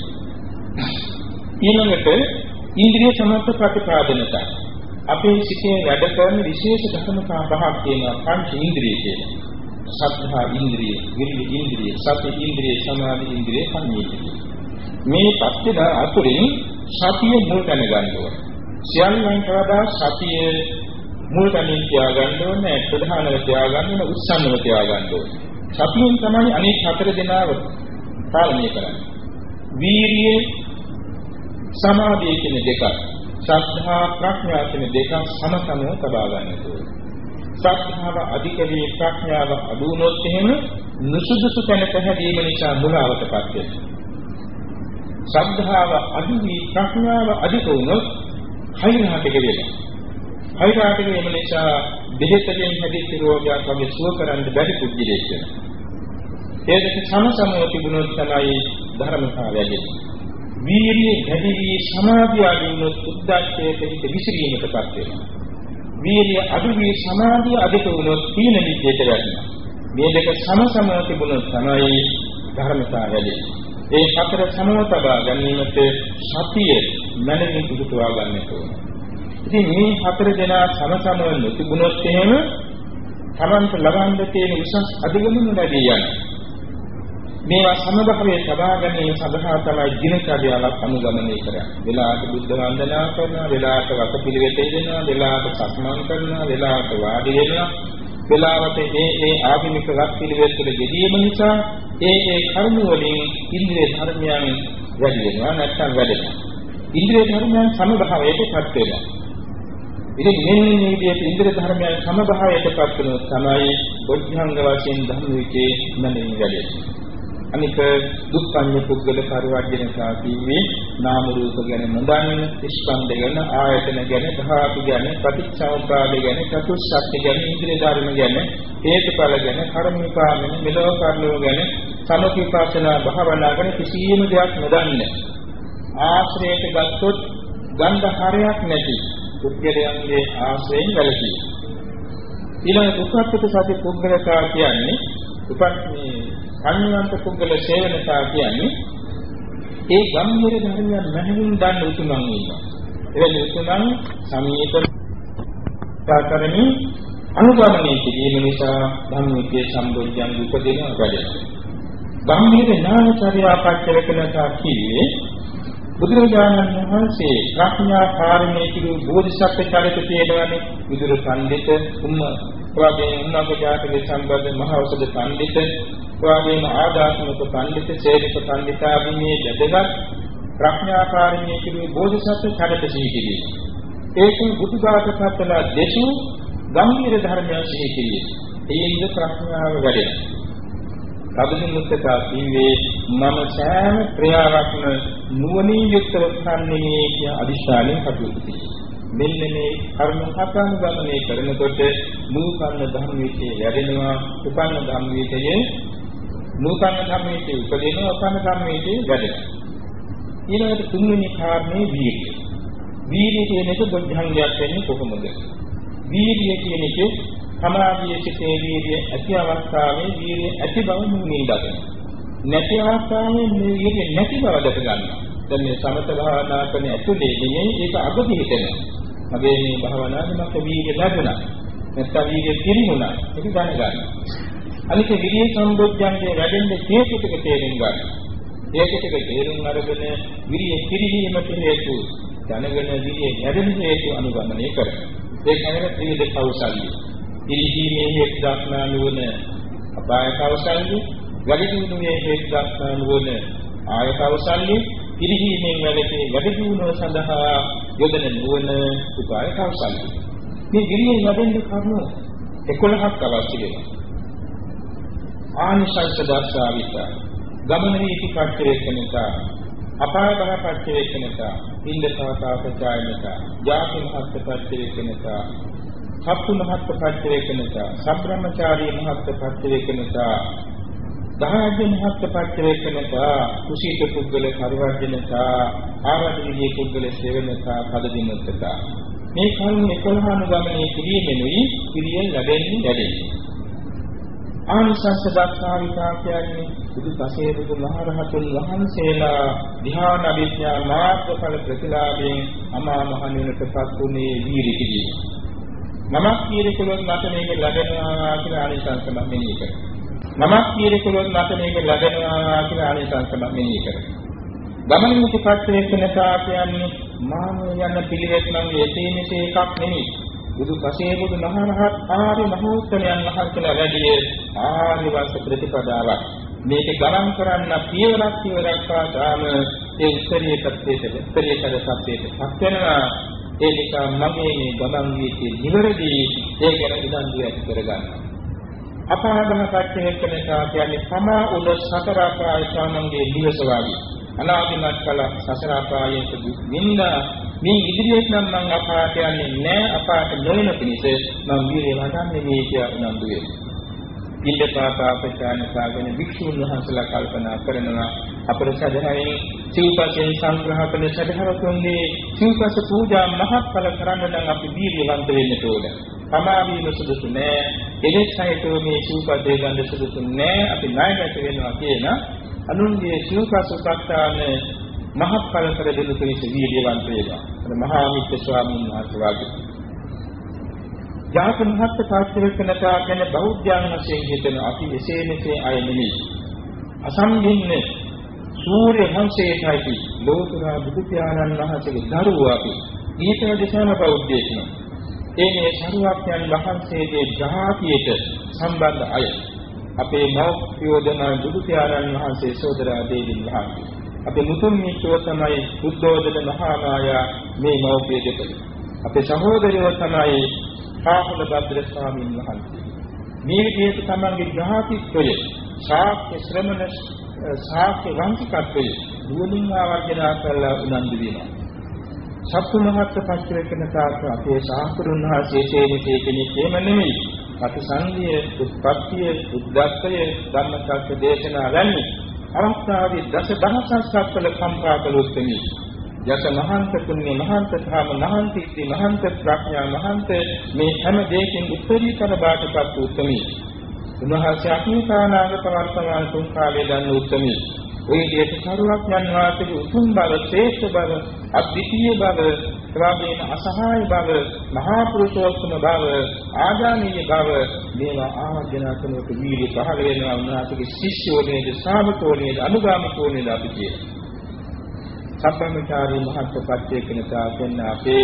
ඊළඟට ඉන්ද්‍රිය සමර්ථ ප්‍රතිපාදනත අපේ සිතේ වැඩ කරන විශේෂ ධර්මතා පහක් තියෙනවා පංච ඉන්ද්‍රිය කියලා. සද්ධා ඉන්ද්‍රිය, විරිය ඉන්ද්‍රිය, සති ඉන්ද්‍රිය, සමාධි ඉන්ද්‍රිය, සංයේතිය. මේ පස්සේ අතුරින් සතිය මුල් තැන ගන්න ඕනේ. සියල්ලන් කරදා සතිය මුල් තැනින් තියාගන්න ඕනේ, ප්‍රධානව තියාගන්න ඕනේ, උත්සන්නව තියාගන්න ඕනේ. සතියෙන් තමයි අනෙක් හතර දෙනාව පාලනය කරන්නේ. වීරිය, සමාධිය කියන දෙක, සද්ධා ප්‍රඥා කියන දෙක සමසමව තබා ගන්න ඕනේ. සද්ධාව අධික වේ ප්‍රඥාව අඩු වුණොත් එහෙම නුසුදුසු තැන පැහැදීම නිසා මුලාවටපත් වෙනවා. සද්ධාව අඩු වී ප්‍රඥාව අධික වුණොත් හයිරහටක වෙනවා. හයිරහටක වෙන නිසා දෙහෙතෙන් හැදිච්ච රෝගයක් වගේ සුව කරන්න බැරි පුද්ගලයෙක් වෙනවා. ඒ දෙක සමසමව තිබුණොත් තමයි ධර්මතාවය ලැබෙන්නේ. වීර්යය වැඩි වී සමාධිය අඩු වුණොත් උද්දච්චයට හිත විසිරීමටපත් වෙනවා. වීර්ය අඩු වී සමාධිය අධික වුණොත් තීන විද්‍යට වැටෙනවා. මේ දෙක සමසමව තිබුණොත් තමයි ධර්මතාවය ලැබෙන්නේ. ඒ හතර සමව තබා ගැනීමට සතිය මනමින් පුදුවා ගන්නට ඕන. ඉතින් මේ හතර දෙනා සමසමව නොතිබුණොත් එහෙම තමන්ට ලබන්න තියෙන උසස් අධිගමන ලැබී යනවා. මේවා සමබරයේ තබා ගැනීම සඳහා තමයි දිනචර්යාවක් අනුගමනය කරන්නේ. වෙලාවට බුද්ධ වන්දනා කරනවා, වෙලාවට වතපිළිවෙත දෙනවා, වෙලාවට සක්මන් කරනවා, වෙලාවට වාඩි වෙනවා, වෙලාවට ඒ ඒ ආගමික වත්පිළිවෙත් වල යෙදීම නිසා ඒ ඒ කර්ම වලින් ඉන්ද්‍රිය ධර්මයන් වැඩි වෙනවා නැත්නම් වැඩෙනවා. ඉන්ද්‍රිය ධර්මයන් සමභාවයටපත් වෙනවා. ඉතින් මෙන්න මේ විදිහට ඉන්ද්‍රිය ධර්මයන් සමභාවයටපත් වෙනොත් තමයි බොද්ධංග වශයෙන් ධම්මිකේ මනින් වැඩෙන්නේ. අනික දුක්ඛඤ්ඤ පුද්ගල පරිවර්ජනතා කියන්නේ නාම රූප ගැන නොදන්න, ස්කන්ධ ගැන, ආයතන ගැන, ධාතු ගැන, ප්‍රතිච්ඡාපාද ගැන, චතුස්සත්‍ය ගැන, ඉන්ද්‍රිය ධර්ම ගැන, හේතුඵල ගැන, කර්ම විපාක ගැන, මෙලොව කර්මෝ ගැන, සමථවිපස්සනා භාවනා ගැන කිසියම් දෙයක් නොදන්නේ. ආශ්‍රයයට ගත්තොත් ගන්ධ හරයක් නැති පුද්ගලයන්ගේ ආශ්‍රයෙන් වැළකී. ඊළඟ දුක්ඛත්ව සත්‍ය පුද්ගලතා කියන්නේ උපත්මේ අන්‍යන්ත පුද්ගල සේවනතා කියන්නේ ඒ ගම්මීර ධර්මයන් මනමින් දන්න උතුමන් වෙනවා. එවැනි උතුමන් සමීප සාකරණි අනුගමනය කිරීම නිසා ධම්මිකේ සම්බුද්ධයන් උපදින වැඩේ. ගම්මීර ඥානචර්යාපච්චරකලතා කියේ බුදුරජාණන් වහන්සේ ප්‍රඥා කාරණේ කිරු බෝධිසත්ව චරිත තියෙනවානේ. විදුර පඬිත උම්ම වගේ උන්නකජාතකේ සම්බන්ධ මහ ඖෂධ පඬිත වගේම ආදාත්මික පඬිත සේවික පඬිතාදී මේ දෙදෙක් ප්‍රඥා කාරණේ කිරු බෝධිසත්ව චරිත සිහි කිරීම. ඒකේ බුදුබාටපත්ලා දෙසු ගම්භීර ධර්මයන් සිහි කිරීම. ඒින්ද ප්‍රඥාව වැඩෙනවා. සබ්බිමුත්තකා කීවේ මම සෑම ක්‍රියාවක්ම නුවණින් යුක්තව කරන්නේ කියන අදිශාලෙන් කටයුතු කිරීම. මෙන්න මේ කර්ම හතම ගමනේ කරනකොට නූපන්න ධම්මයේ වැඩෙනවා, උපන්න ධම්මයේ නූපන්න ධම්මයේ උපදිනවා, උපන්න ධම්මයේ වැඩෙනවා. ඊළඟට තුන්වෙනි කාරණේ වීර්යය. වීර්යය කියන එක බොද්ධංගයක් වෙන්නේ කොහොමද? වීර්යය කියන එක සමාධියේ සිටේ වීර්ය ඇති අවස්ථාවේ වීර්ය ඇති බව නුනේ දකිනවා. නැති අවස්ථාවේ මේ වීර්ය නැති බව දැක ගන්නවා. දැන් මේ සමත භාවනා කරන ඇතුලේ නෙමෙයි ඒක අගති හිතෙනවා. මගේ මේ භාවනාවේ මට වීර්ය ලැබුණා. නැත්නම් වීර්ය පිරිමුණා. ඒක දැනගන්න. අනික විරිය සම්බොජ්ජංගේ වැඩෙන්න හේතු ටික තේරුම් ගන්න. ඒක ටික තේරුම් අරගෙන විරිය පිරිහීමට හේතු දැනගෙන විරිය වැඩෙන්න හේතු අනුගමනය කරනවා. ඒ කියන්නේ ත්‍රිවිධ කෞසල්‍ය. පිරිහීමේ හේතු දක්නා නුවණ අපාය කෞසල්‍ය, වැඩි දියුණුවේ හේතු දක්නා නුවණ ආය කෞසල්‍ය, පිරිහීමෙන් වැඩි වැඩි දියුණුව සඳහා යොදන නුවණ උපාය කෞසල්‍ය. මේ විරිය වැඩෙන්න කරුණු එකොළහක් අවශ්‍ය වෙනවා. ආනිසංස දර්ශාවිත ගමන නීති පච්චවේකනතා අපාය බල පච්චවේකනතා ඉන්දසාකාපචායනතා ජාති මහත් පච්චවේකනතා සත්තු මහත් පච්චවේකනතා සබ්‍රහ්මචාරී මහත් පච්චවේකනතා දහජ මහත් පච්චවේකනතා කුසීත පුද්ගල පරිවර්ජනතා ආරාධනීය පුද්ගල සේවනතා පදදිනත්තතා මේ කරුණු එකොළහ අනුගමනය කිරීමෙනුයි පිරියෙන් ලැබෙන්නේ වැඩෙන්නේ. ආනිසංස දක්ෂාවිතා කියන්නේ බුදු පසේ බුදු මහරහතුන් වහන්සේලා ධ්‍යාන අභිඥා මාර්ගඵල ප්‍රතිලාභයෙන් අමා මහ නිවනටපත් වුණේ වීර්ය කිරීම. නමක් වීර්ය කළොත් මට මේක ලැබෙනවා කියලා ආනිසංස මම මෙනෙහි කරනවා. නමක් වීර්ය කළොත් මට මේක ලැබෙනවා කියලා ආනිසංස මම මෙනෙහි කරනවා. ගමන මුතිපත්වේකනතා කියන්නේ මානව යන පිළිවෙත් නම් එසේ මෙසේ එකක් නෙමෙයි. බුදු පසේ බුදු මහරහත් ආර්ය මහෝත්තමයන් වහන්සේලා වැඩි ආර්ය වංශ ප්‍රතිපදාවක්. මේක ගණන් කරන්න පියවරක් පියවරක් පාදාම ඒ උත්තරීය තත්ත්වයට උත්තරීය තත්ත්වයට පත් වෙනවා. ඒ නිසා මගේ මේ ගමන් වීතිය නිවැරදි ඒ ගැන ඉදන්දි ඇති කරගන්නවා. අපාගම පච්චේකනතා කියන්නේ සමා උද සතර ආකාරය සාමංගේ දිවසවාදී අනාදිමත් කල සසර ආපායේ දුක්ින්දා මේ ඉදිරියට නම් මම අපායට යන්නේ නැහැ අපායට නොයන පිණිස මම වීර්ය වඩන්නේ මේ කියලා උනන්දු වෙනවා. පිළිපාපාපචාන සාගෙන වික්ෂුන් වහන්සේලා කල්පනා කරනවා අපේ සදහයෙන් සිව්පසෙන් සංග්‍රහ කළ සදහවතුන්ගේ සිව්පස පූජා මහත්ඵල කරන්න නම් අපි වීර්යවන්ත වෙන්න ඕනේ. සමාවීම සුදුසු නෑ. එලෙස හිතෝ මේ සිව්පදේ ගන්න සුදුසු නෑ. අපි ණයගත වෙනවා කියන අනුන්ගේ සිව්පස උපස්ථාන මහත්ඵල කර දෙනු පිණිස වීර්යවන්ත වෙනවා. අර මහා මිත්‍ය ස්වාමීන් වහන්සේ වාගේ. ජාත මහත් පාස්ත්‍රකනතා ගැන බෞද්ධයන් වශයෙන් හිතන අපි එසේ මෙසේ අය නෙමෙයි. අසම්බින්න සූර්ය වංශයේයි ලෝතර බුදු පියාණන් වහන්සේගේ දරුවෝ අපි. ඊට දෙසම බෞද්ධයෙක්. ඒ මේ සරුවක්යන් වහන්සේගේ ජාතියට සම්බන්ධ අය. අපේ මෞඛ්‍යෝදන බුදු පියාණන් වහන්සේ සෝදරා දේවින් වහන්සේ. අපේ මුතුන් මිත්‍රෝ තමයි බුද්ධෝදන මහා මායා මේ මෞඛ්‍ය දෙක. අපේ සහෝදරයෝ තමයි පාහල භද්‍ර ස්වාමීන් වහන්සේ. මේ විදිහට තමන්ගේ ජාතිත්වය ශාක්‍ය ශ්‍රමණ ශාක්‍ය වංශිකත්වය දුවලින් ආවර්ජනා කරලා උනන්දු වෙනවා. සත්තු මහත් පච්චවේකනතාව අපේ ශාස්ත්‍රුන් වහන්සේ මේ කෙනෙක් එහෙම නෙමෙයි. අපි සංගීය උත්පත්තිය උද්දත්තය ධම්මසත්‍ය දේශනා වැනි අවස්ථාවේ දස දහසක් සත්වල කම්පා කළොත් මේ යස මහන්ත පුණ්‍ය මහන්ත ධර්ම මහන්ත ඉති මහන්ත ප්‍රඥා මහන්ත මේ හැම දෙයකින් උත්තරීතර බාටපත් උත්තමී. උන්වහන්සේ අකීපානාගත වර්තමාන තුන් කාලයේ දන්න උත්තමී. ඔය විදිහට කරුණක් යනවාගේ උතුම් බව, ශ්‍රේෂ්ඨ බව, අද්විතීය බව, ත්‍රාමේන අසහාය බව, මහා පුරුෂෝත්තම බව, ආජානීය බව මේවා ආවර්ජනා කරනකොට වීර්ය පහළ වෙනවා. උන්වහන්සේගේ ශිෂ්‍යෝ නේද, ශ්‍රාවකෝ නේද, අනුගාමිකෝ නේද අපි කියන්නේ. සබ්බමචාරී මහත්පත්‍යකනතා කියන අපේ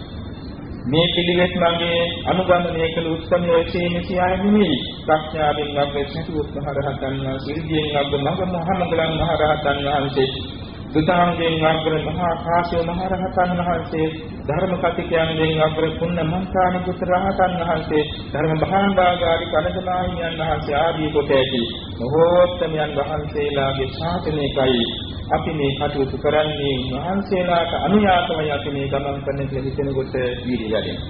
මේ පිළිවෙත් මගේ අනුගමනය කළ උත්සමයේ එසේමසි ආය නෙමෙයි. ප්‍රඥාවෙන් වගේ සතුත් මහරහතන් වහන්සේ, සිරියෙන් වගේ මඟ මහමගලන් මහරහතන් වහන්සේ, දුතාංගෙන් වගේ මහා කාශ්‍යප මහරහතන් වහන්සේ, ධර්ම කතිකයන්ගෙන් වගේ පුන්න මන්ත්‍රාණ පුත්‍ර රහතන් වහන්සේ, ධර්ම භාණ්ඩාගාරි කනදනාහිමියන් වහන්සේ ආදී කොට ඇති මහෝත්තමයන් වහන්සේලාගේ ශාසනයකයි අපි මේ කටයුතු කරන්නේ. වහන්සේලාට අනුයාතවයි අපි මේ ගමන් කරන කියලා හිතනකොට වීර්යය වැඩෙනවා.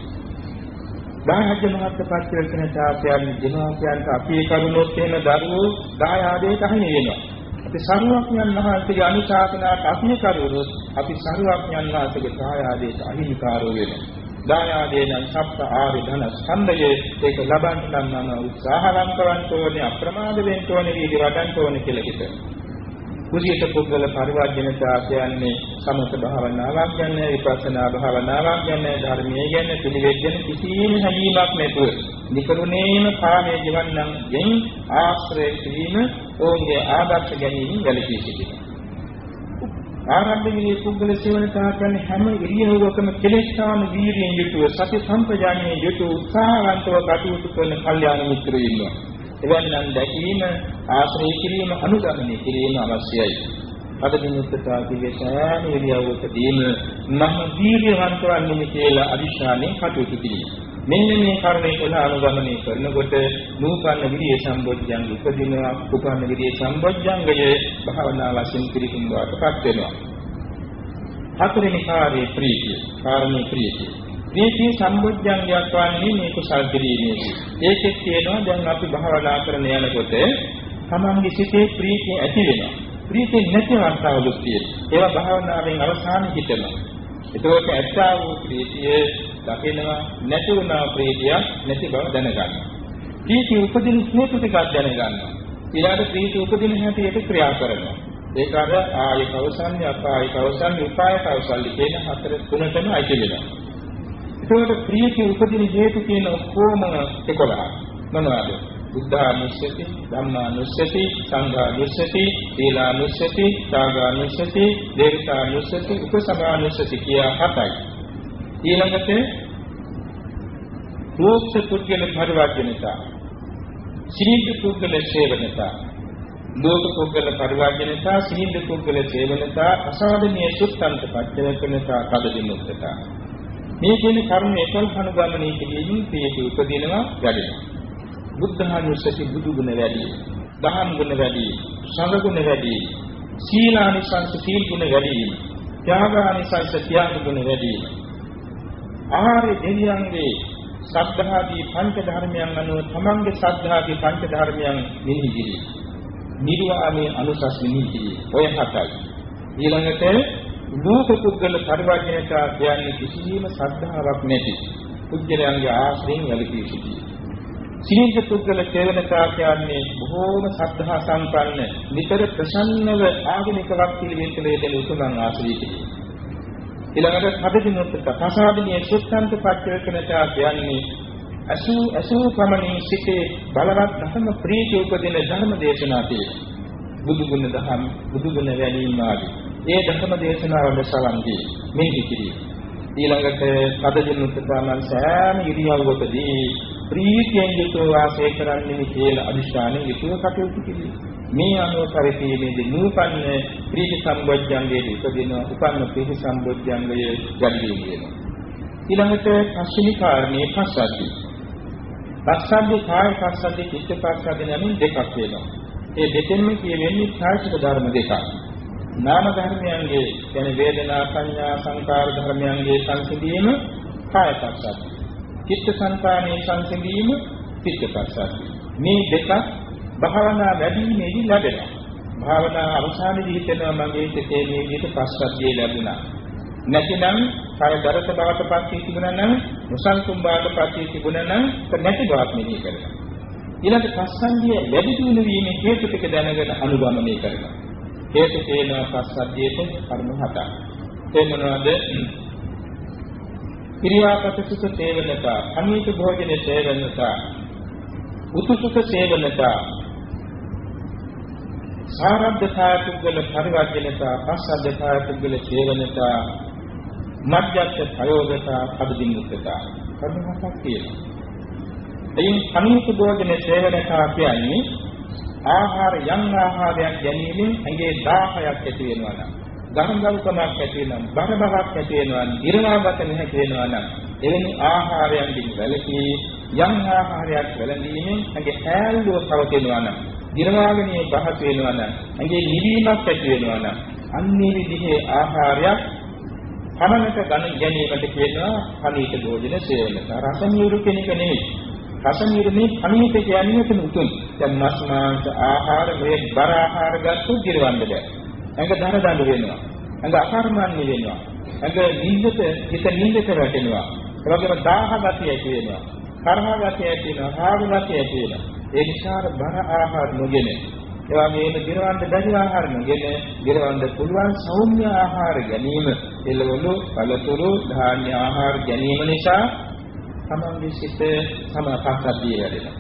දායක මහත්පත්‍යකනතාවයන් දිනෝපයන්ට අපේ කරුණොත් එහෙම දරුවෝ දායාදයට අහිමි වෙනවා. අපි සරුවක්ඥන් වහන්සේගේ අනුශාසනාවට අහිමි කරුණොත් අපි සරුවක්ඥන් වහන්සේගේ දායාදයට අහිමිකාරෝ වෙනවා. දායාදේ නම් සප්ත ආර්ය ධන ස්කන්ධයේ ඒක ලබන්න නම් උත්සාහවන්ත වන්න ඕනේ, අප්‍රමාද වෙන්න ඕනේ, වීර්ය වඩන්න ඕනේ කියලා හිතනවා. කුසීත පුද්ගල පරිවර්ජනතා කියන්නේ සමථ භාවනාවක් ගැන, විපස්සනා භාවනාවක් ගැන, ධර්මයේ ගැන, පිළිවෙත් ගැන කිසිම හැඟීමක් නැතුව නිකරුණේම කාමයේ ජීවන්නම් යෙන් ආශ්‍රය කිරීම ඔවුන්ගේ ආදර්ශ ගැනීම වැළකී සිටිනවා. ආරම්භයේ පුද්ගල සේවනතා කියන්නේ හැම ඉරියව්වකම කෙලෙස්තාන වීර්යයෙන් යුතුව සති සම්පජානයේ යුතුව උත්සාහවන්තව කටයුතු කරන කල්යාණ මිත්‍රයෝ ඉන්නවා. එවන්නම් දැකීම, ආශ්‍රය කිරීම, අනුගමනය කිරීම අවශ්‍යයි. අද දිනුත්තා කියේ සෑම ඉරියව්වකදීම මම වීර්යවන්ත වන්නේ කියලා අදිශානේ කටයුතු කිරීම. මෙන්න මේ කර්මයේ කළ අනුගමනය කරනකොට නූපන්න විරිය සම්බොධ්‍යංග උපදිනවා. උපන්න විරිය සම්බොධ්‍යංගයේ භාවනා වශයෙන් පිළිකුම් වාටපත් වෙනවා. හතරෙනි කාර්යයේ ප්‍රීතිය, කාර්මී ප්‍රීතිය. ප්‍රීතිය සම්බොධ්‍යංගයක් වන්නේ මේ කුසල් කිරීමේදී. ඒකෙත් කියනවා දැන් අපි භාවනා කරන යනකොට තමන්ගේ සිතේ ප්‍රීතිය ඇති වෙනවා. ප්‍රීතිය නැති අවස්ථාවලුත් තියෙනවා. ඒවා භාවනාවෙන් අවසාන හිතනවා. ඒකෝට ඇත්තා වූ ප්‍රීතිය දකිනවා, නැති වුණා ප්‍රීතිය නැති බව දැනගන්නවා. ප්‍රීතිය උපදින හේතු ටිකක් දැනගන්නවා. ඊළඟට ප්‍රීතිය උපදින හැටියට ක්‍රියා කරනවා. ඒක අර ආය කවසන්නේ, අපාය කවසන්නේ, උපාය කවසල්ලි කියන හතර තුනටම අයිති වෙනවා. ඒකෝට ප්‍රීතිය උපදින හේතු කියන ඔක්කොම එකොළහ. මොනවාද? බුද්ධානුස්සති, ධම්මානුස්සති, සංඝානුස්සති, සීලානුස්සති, ත්‍යාගානුස්සති, දේශානුස්සති, උපසමානුස්සති කියා හතයි. ඊළඟට රූප පුද්ගල පරිවර්ජනතා, සීල පුද්ගල සේවනතා, ලෝක පුද්ගල පරිවර්ජනතා, සීල පුද්ගල සේවනතා, අසාධනීය සුත්තන්ත පච්චවකනතා, කදදිනුත්තතා. මේ කියන කර්ම එකොළහ අනුගමනය කිරීමෙන් ප්‍රීති උපදිනවා, වැඩෙනවා. බුද්ධානුස්සති බුදු ගුණ වැඩි, දහම් ගුණ වැඩි, සංඝ ගුණ වැඩි, සීලානිසංස සීල් ගුණ වැඩි, ත්‍යාගානිසංස ත්‍යාග ගුණ වැඩි. ආර්ය දෙවියන්ගේ සද්ධාදී පංච ධර්මයන් අනුව තමන්ගේ සද්ධාදී පංච ධර්මයන් මෙහි කිරි. නිර්වාණයේ අනුසස් මෙහි කිරි. ඔය හතයි. ඊළඟට ලෝක පුද්ගල පරිවර්ජනතා කියන්නේ කිසිම සද්ධාාවක් නැති පුද්ගලයන්ගේ ආශ්‍රයෙන් වැළකී සිටී. සීල පුද්ගල සේවනතා කියන්නේ බොහෝම සද්ධා සම්පන්න, නිතර ප්‍රසන්නව ආගමිකවක් පිළිවෙතේ දෙන උතුමන් ආශ්‍රය කිරි. ඊළඟට කඩදිනුත් ප්‍රසාදනීය සුත්තන්ත පච්චවකනතා කියන්නේ අසු අසු ප්‍රමණී සිටේ බලවත් ධර්ම ප්‍රීතිය උපදින ධර්ම දේශනා තියෙනවා. බුදු ගුණ දහම්, බුදු ගුණ වැළීම් ආදී. ඒ ධර්ම දේශනාවල සලන්දී මෙහි කිරී. ඊළඟට කඩදිනුත් ප්‍රාණන් සෑම ඉරියව්වකදී ප්‍රීතියෙන් යුතුව වාසය කරන්නේ කියලා අදිශානෙ යුතුව කටයුතු කිරී. මේ අනුව පරිපීමේදී නූපන්න ප්‍රීති සම්බොධ්‍යංගයේ උපදින උපන්න ප්‍රීති සම්බොධ්‍යංගය වැඩි වෙනවා. ඊළඟට පස්වෙනි කාරණේ පස්සද්ධි. පස්සද්ධි කාය පස්සද්ධි චිත්ත පස්සද්ධි නම් දෙකක් වෙනවා. ඒ දෙකෙන්ම කියවෙන්නේ කායික ධර්ම දෙකක්. නාම ධර්මයන්ගේ කියන වේදනා සංඥා සංකාර ධර්මයන්ගේ සංසිඳීම කාය පස්සද්ධි. චිත්ත සංකාණේ සංසිඳීම චිත්ත පස්සද්ධි. මේ දෙක භාවනා වැඩිීමේදී ලැබෙනවා. භාවනා අවසානයේදී හිතෙනවා මගේ සිතේ මේ විදිහට පස්සද්ධිය ලැබුණා. නැතිනම් කාය දරත බවට පත් වී තිබුණා නම්, මුසල්කුම් බවට පත් වී තිබුණා නම් නැති බවක් මෙහි කරනවා. ඊළඟ පස්සද්ධිය වැඩි දියුණු වීමේ හේතු ටික දැනගෙන අනුගමනය කරනවා. හේතු තේනවා පස්සද්ධියට කර්ම හතක්. ඒ මොනවාද? ක්‍රියාපතසුක සේවනතා, අනිත භෝජන සේවනතා, උතුසුක සේවනතා, සාරද්ධතා පුද්ගල පරිවර්ජනතා, පස්සද්ධතා පුද්ගල සේවනතා, මධ්‍යස්ථ ප්‍රයෝගතා, අබදින්නුත්තතා. කර්ම හතක් තියෙනවා. එයින් අනිත භෝජන සේවනතා කියන්නේ ආහාර යම් ආහාරයක් ගැනීමෙන් ඇඟේ දාහයක් ඇති වෙනවා නම්, ගහංගල්කමක් ඇති වෙනවා, බරබරක් ඇති වෙනවා, ඉරණාගත නැහැ වෙනවා නම් එවැනි ආහාරයන්ගෙන් වැළකී යම් ආහාරයක් වැළඳීමෙන් ඇඟේ හැල්ලුව පවතිනවා නම්, දිරවාගණයේ පහස වෙනවා නම්, ඇඟේ නිවීමක් ඇති වෙනවා නම්, අන්නේ විදිහේ ආහාරයක් පමණක ගන්න ගැනීමට කියනවා අනිත භෝජන සේවනත. රසමියුරු කෙනෙක් නෙවෙයි. රසමියුරුනේ අනිත කියන්නේ එතන උතුම්. දැන් මස් මාංශ ආහාර මේ බර ආහාර ගත්තොත් දිරවන්න බෑ. ඇඟ දර දඬු වෙනවා. ඇඟ අකර්මණ්‍ය වෙනවා. ඇඟ නිින්දට හිත නිින්දට වැටෙනවා. ඒ වගේම දාහ ගතිය ඇති වෙනවා. කරහ ගතිය ඇති වෙනවා. රාග ගතිය ඇති වෙනවා. ඒ නිසා බර ආහාර නොගෙන ඒ වගේම දිරවන්න බැරි ආහාර නොගෙන දිරවන්න පුළුවන් සෞම්‍ය ආහාර ගැනීම, එළවලු, පළතුරු, ධාන්‍ය ආහාර ගැනීම නිසා තමන්ගේ සිත සමාපස්සද්ධිය වැඩෙනවා.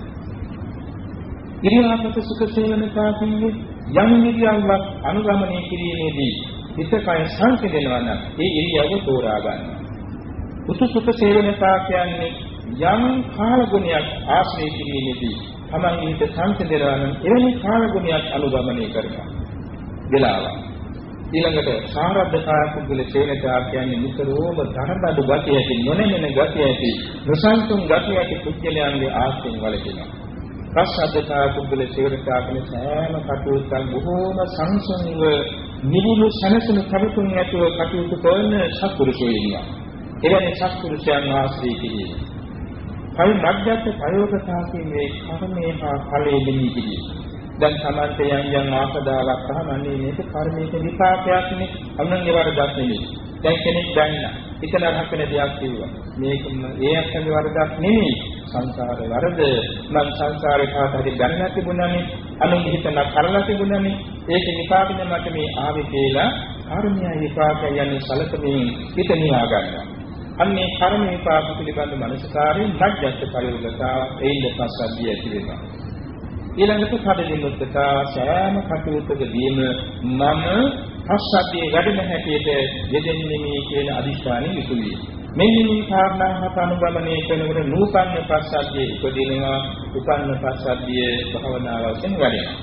ඉරියාපත සුඛ සේවනතා කියන්නේ යම් ඉරියව්වක් අනුගමනය කිරීමේදී හිත කය සංසිඳෙනවා නම් ඒ ඉරියව්ව තෝරා ගන්නවා. උතු සුඛ සේවනතා කියන්නේ යම් කාල ගුණයක් ආශ්‍රය කිරීමේදී තමන්ගේ හිත සංසිඳෙනවා නම් එවැනි කාල ගුණයක් අනුගමනය කරනවා. වෙලාව. ඊළඟට සාරද්ධකාර කුල සේවනතා කියන්නේ නිතරම ධනබඩු ගතිය ඇති, නොනෙමෙන ගතිය ඇති, නොසන්සුන් ගතිය ඇති කුජලයන්ගේ ආශ්‍රයෙන් වලකිනවා. ප්‍රසද්දකාර කුල සේවනතා කියන සෑම කටයුත්තක් බොහෝම සංසුන්ව නිවිලු සනසන කරුතුන් ඇතුව කටයුතු කරන සත්පුරුෂයෝ ඉන්නවා. එවැනි සත්පුරුෂයන් ආශ්‍රය කිරීම. කයි මධ්‍යස්ථ ප්‍රයෝගතාවකින් මේ කර්මයේ හා ඵලයේ දෙවි කිරීම. දැන් සමන්ත යම් යම් ආපදාවක් අහන්නේ මේක කර්මයේ විපාකයක් නේ. අන්නන්ගේ වරදක් නෙමෙයි. දැන් කෙනෙක් දන්න ඉතල රහකන දෙයක් කිව්වා. මේක ඒ අක්ෂගේ වරදක් නෙමෙයි. සංසාරේ වරද. මම සංසාරේ කාටද ගණනක් තිබුණානේ. අනුන් හිතන කරලා තිබුණානේ. ඒක විපාකනේ මට මේ ආවේ කියලා කර්මය විපාකය යන සලකමින් හිත නිවා ගන්නවා. අන්නේ කර්ම විපාක පිළිබඳ මනසකාරයෙන් මධ්‍යස්ථ පරිවර්තන ඒින්ද පස්සද්ධිය ඇති වෙනවා. ඊළඟට කඩදිනුත්තතා සෑම කටයුත්තකදීම මම පස්සද්ධිය වැඩෙන හැටියට යෙදෙන්නේ මේ කියන අදිෂ්ඨානෙ යුතුයි. මෙන්න මේ කාරණා හත අනුගමනය කරනකොට නූපන්න පස්සද්ධිය උපදිනවා. උපන්න පස්සද්ධිය භාවනාව වශයෙන් වැඩෙනවා.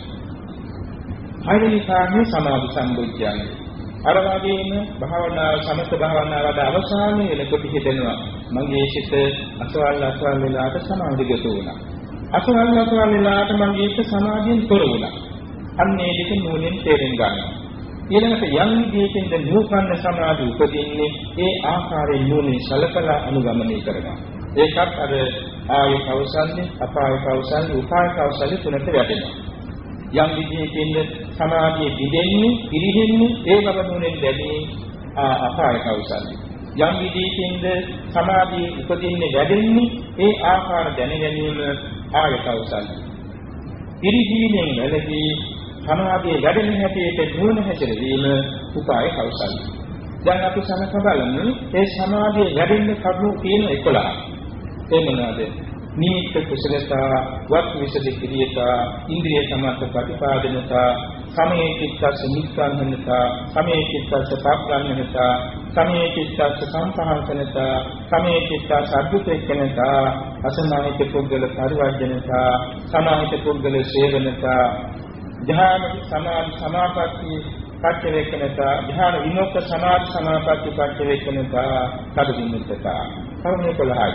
හයවෙනි කාරණේ සමාධි සම්බුද්ධියයි. අර වගේම භාවනාව සමථ භාවනාවද අවසානයේ වෙනකොට හිතෙනවා මගේ සිත අසවල් අසවල් වෙලාවට සමාධිගත වුණා. අසවල් අසවල් වෙලාවට මගේ සිත සමාධියෙන් තොර වුණා. අන්නේ දෙක නෝනෙන් තේරුම් ගන්නවා. ඊළඟට යම් විදියකින්ද නූපන්න සමාධි උපදින්නේ ඒ ආකාරයෙන් නෝනෙන් සලකලා අනුගමනය කරනවා. ඒකත් අර ආය කෞසල්‍ය, අපාය කෞසල්‍ය, උපාය කෞසල්‍ය තුනට වැටෙනවා. යම් විදියකින්ද සමාධිය දිදෙන්නේ, පිරිහෙන්නේ ඒ බවනුනේ දැදී අපාය කෞසල්‍ය. යම් විදියකින්ද සමාධිය උපදින්නේ වැඩෙන්නේ ඒ ආකාර දැන ගැනීම ආය කෞසල්‍ය. පිරිහීමෙන් වැළකී සමාධිය වැඩෙන හැටියට නුවණ හැසිරවීම උපාය කෞසල්‍ය. දැන් අපි සමක බලමු ඒ සමාධිය වැඩෙන්න කරුණු තියෙන එකොළහක්. ඒ මොනවාද? නිමිත්ත කුසලතා, වත් විසදි ක්‍රියතා, ඉන්ද්‍රිය සමර්ථ ප්‍රතිපාදනතා, සමයේ චිත්තස්ස නිස්සංහනතා, සමයේ චිත්තස්ස පාප්‍රාණ්‍යනතා, සමයේ චිත්තස්ස සංපහන්සනතා, සමයේ චිත්තස්ස අද්දුතේකනතා, අසමාහිත පුද්ගල පරිවර්ජනතා, සමාහිත පුද්ගල සේවනතා, ධ්‍යාන සමාධි සමාපatti පච්චවේකනතා, ධ්‍යාන විමුක්ත සමාධි සමාපatti පච්චවේකනතා, කඩිමුත්තතා. කරුණේ කොළහයි.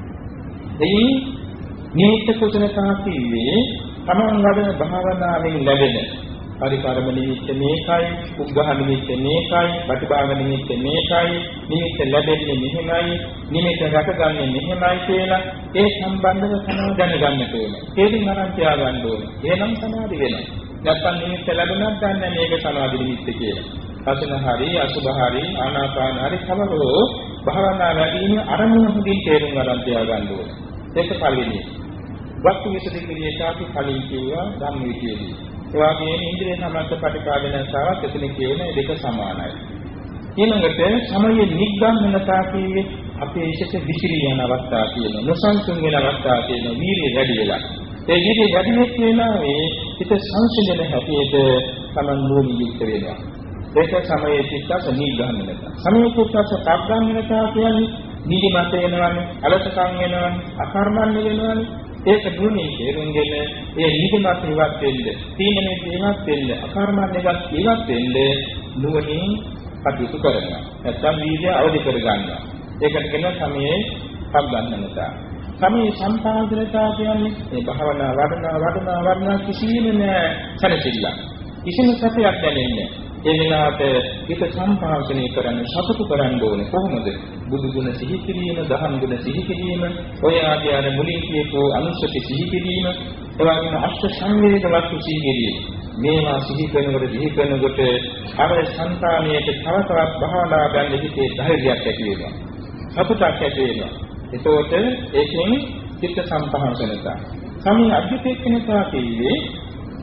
එයි නිමිත්ත කුසලතා කියේ තමන් වඩන භාවනාවෙන් ලැබෙන පරිකාරම නිමිත්ත මේකයි, උග්ඝහ නිමිත්ත මේකයි, ප්‍රතිභාග නිමිත්ත මේකයි, නිමිත්ත ලැබෙන්නේ මෙහෙමයි, නිමිත්ත රැකගන්නේ මෙහෙමයි කියලා ඒ සම්බන්ධව තමයි දැනගන්න ඕනේ. ඒකෙන් අරන් තියාගන්න ඕනේ. එහෙනම් සමාධි වෙනවා. නැත්නම් නිමිත්ත ලැබුණත් දන්නේ මේක සමාධි නිමිත්ත කියලා. අසන හරි, අසුභ හරි, ආනාපාන හරි කවරෝ භාවනා වැඩිම අරමුණ හොඳින් තේරුම් ගන්න තියාගන්න ඕනේ. ඒක පළවෙනි. වස්තු විසදි ක්‍රියාකාරී කලින් කියවා ධම්ම විචේදී. ඒ වගේම ඉන්ද්‍රිය සමර්ථ ප්‍රතිපාදන සාවත් එතන කියන දෙක සමානයි. ඊළඟට සමයේ නිග්ගම්මනතා කියන්නේ අපේ සිත විසිරී යන අවස්ථා තියෙනවා. නොසන්සුන් වෙන අවස්ථා තියෙනවා. වීර්යය වැඩි වෙලා. ඒ වීර්යය වැඩි වෙච්ච වෙලාවේ හිත සංසිඳන හැටියට තමන් නුවණ යුක්ත වෙනවා. ඒක සමයේ චිත්තස නිග්ගම්මනතා. සමයේ චිත්තස ප්‍රඥාමනතා කියන්නේ නිදිමත වෙනවනේ, අලසකම් වෙනවනේ, අකර්මණ්‍ය වෙනවනේ. ඒක දුන්නේ තේරුම්ගෙන ඒ නිදිමත ඉවත් වෙන්න, තීනනේ ඉවත් වෙන්න, අකර්මණ්‍යවත් ඉවත් වෙන්න නුවණින් කටයුතු කරනවා. නැත්නම් වීර්යය අවදි කර ගන්නවා. ඒකට කියන සමයේ පග්ගන්නනතා. සමයේ සම්පාදනතා කියන්නේ මේ භාවනා වඩනා වඩනා වඩනා කිසිම නෑ සැලසිල්ල. කිසිම සැපයක් දැනෙන්නේ නෑ. ඒ වෙලාවට හිත සම්පාදනය කරන්න සතුටු කරන්න ඕනේ. කොහොමද? බුදු ගුණ සිහි කිරීම, දහම් ගුණ සිහි කිරීම, ඔය ආදී අර මුලින් කියපු අනුස්සති සිහි කිරීම, එවැගේම අෂ්ට සංවේද වස්තු සිහි කිරීම. මේවා සිහි කරනකොට සිහි කරනකොට අර සංතානයේ තව තවත් භාවනා ගන්න හිතේ ධෛර්යයක් ඇති වෙනවා. සතුටක් ඇති වෙනවා. එතකොට ඒකෙන් චිත්ත සම්පහන්සනතා. සමී අධිපේක්ෂණතා කියන්නේ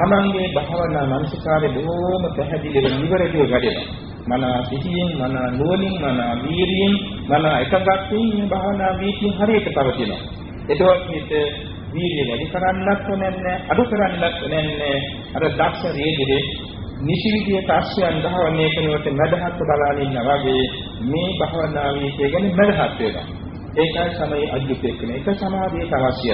තමන්ගේ භාවනා මානසිකාරය බොහෝම පැහැදිලිව නිවැරදිව වැඩෙනවා. මන සිහියෙන්, මන නුවණින්, මන වීරියෙන්, මන එකගත්යෙන් මේ භාවනා වීතිය හරියට පවතිනවා. ඒකවත් හිත වීර්ය වැඩි කරන්නත් ඕනේ, අඩු කරන්නත් ඕනේ. අර දක්ෂ රේදිරේ නිසිවිදියට අශ්වයන් ධාවනය කරනකොට මදහත් බලාගෙන ඉන්නා වගේ මේ භාවනා වීතිය ගැන මදහත් වෙනවා. ඒකයි සමයේ අධිපේ කියන එක සමාධියට අවශ්‍යයි.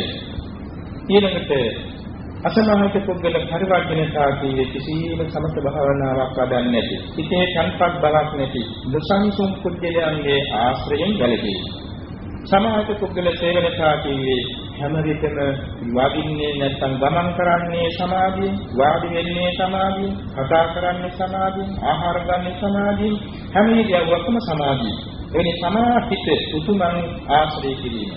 ඊළඟට අසමාහිත පුද්ගල පරිවර්තනතා කීවේ කිසිම සමත භාවනාවක් වඩන්නේ නැති. හිතේ සංපත් බලක් නැති. දුසංසුම් පුද්ගලයන්ගේ ආශ්‍රයෙන් වැළකී. සමාහිත පුද්ගල සේවනතා කීවේ හැම විටම වදින්නේ නැත්නම් ගමන් කරන්නේ සමාධියෙන්, වාඩි වෙන්නේ සමාධියෙන්, කතා කරන්නේ සමාධියෙන්, ආහාර ගන්න සමාධියෙන්, හැම ඉරියව්වකම සමාධියෙන්. එනි සමාහිත උතුමන් ආශ්‍රය කිරීම.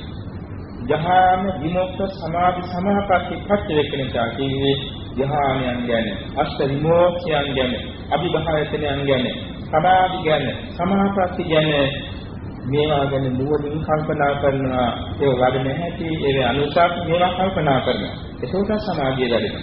ධ්‍යාන විමුක්ත සමාධි සමාපatti පච්චවේකණතා කියන්නේ ධ්‍යානයන් ගැන, අෂ්ට විමුක්තියන් ගැන, අභිභායතනයන් ගැන, සමාධි ගැන, සමාපatti ගැන මේවා ගැන නුවණින් කල්පනා කරනවා. ඒ වගේ නැහැටි ඒ අනුසාර මේවා කල්පනා කරනවා. ඒකෝට සමාධිය වැඩෙනවා.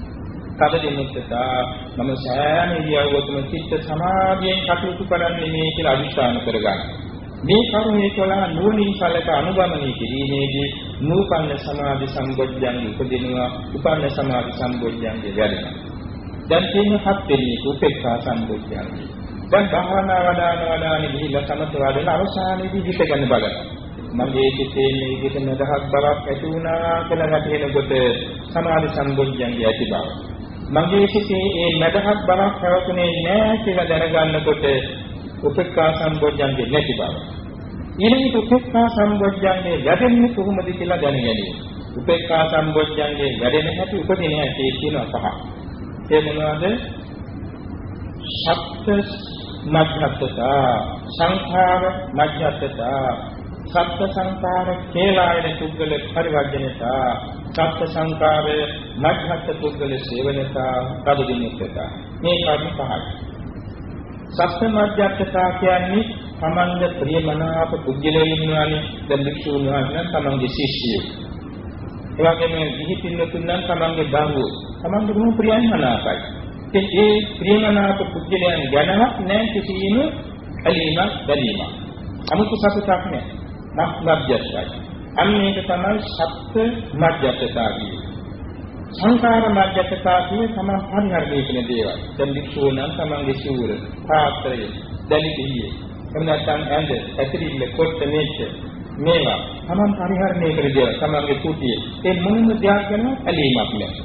කබදිනුත්තතා මම සෑම ඉරියව්වකම චිත්ත සමාධියෙන් කටයුතු කරන්නේ මේ කියලා අදිස්ථාන කරගන්න. මේ කරුණේ කළා නුවණින් සලක අනුගමනය කිරීමේදී නූපන්න සමාධි සම්බොධ්‍යංගි උපදිනවා. උපන්න සමාධි සම්බොධ්‍යංගි වැඩෙනවා. දැන් තියෙන හත් වෙනි උපේක්ෂා සම්බොධ්‍යංගි. දැන් භාවනා වඩාන වඩාන ගිහිල්ලා සමත වඩන අවසානයේදී හිත ගැන බලන්න. මගේ සිතේ මේ විදිහට නදහක් බවක් ඇති වුණා කියලා හිතෙනකොට සමාධි සම්බොධ්‍යංගි ඇති බව. මගේ සිතේ මේ නදහක් බවක් පැවතුනේ නැහැ කියලා දැනගන්නකොට උපේක්ෂා සම්බොධ්‍යංගි නැති බව. ඊළඟට උපේක්ෂා සම්බොධ්‍යංගේ වැඩෙන්නේ කොහොමද කියලා දැනගැනීම. උපේක්ෂා සම්බොධ්‍යංගේ වැඩෙන හැටි උපදින හැටි කියන පහ. ඒ මොනවාද? සත්‍ය මධ්‍යස්ථතා, සංඛාර මධ්‍යස්ථතා, සත්‍ය සංඛාර කේලායන පුද්ගල පරිවර්ජනතා, සත්‍ය සංඛාර මධ්‍යස්ථ පුද්ගල සේවනතා, පදදිනිකතා. මේ කර්ම පහයි. සත්‍ය මධ්‍යස්ථතා කියන්නේ තමන්ගේ ප්‍රියමනාප පුද්ගලයන් ඉන්නවානේ. දැන් භික්ෂුන් වහන්සේ නම් තමන්ගේ ශිෂ්‍යයෝ. ඒ වගේම ගිහි පින්නතුන් නම් තමන්ගේ දරුවෝ. තමන්ගේ බොහොම ප්‍රියමනාපයි. ඒ ප්‍රියමනාප පුද්ගලයන් ගැනවත් නැහැ කිසිම ඇලීමක් බැඳීමක්. අමුතු සතුටක් නැහැ. මධ්‍යස්ථයි. අන්න ඒක තමයි සත්‍ය මධ්‍යස්ථතා කියන්නේ. සංකාර මධ්‍යස්ථතා කියන්නේ තමන් පරිහරණය කරන දේවල්. දැන් භික්ෂුව නම් තමන්ගේ සිවුර, පාත්‍රය, දැලිතිය එන්නත්නම් ඇඳ, ඇතිරිල්ල, කොට මේච්ච මේවා තමන් පරිහරණය කර දේවල්. තමන්ගේ කුටිය. ඒ මොනම දෙයක් ගැන ඇලීමක් නැහැ.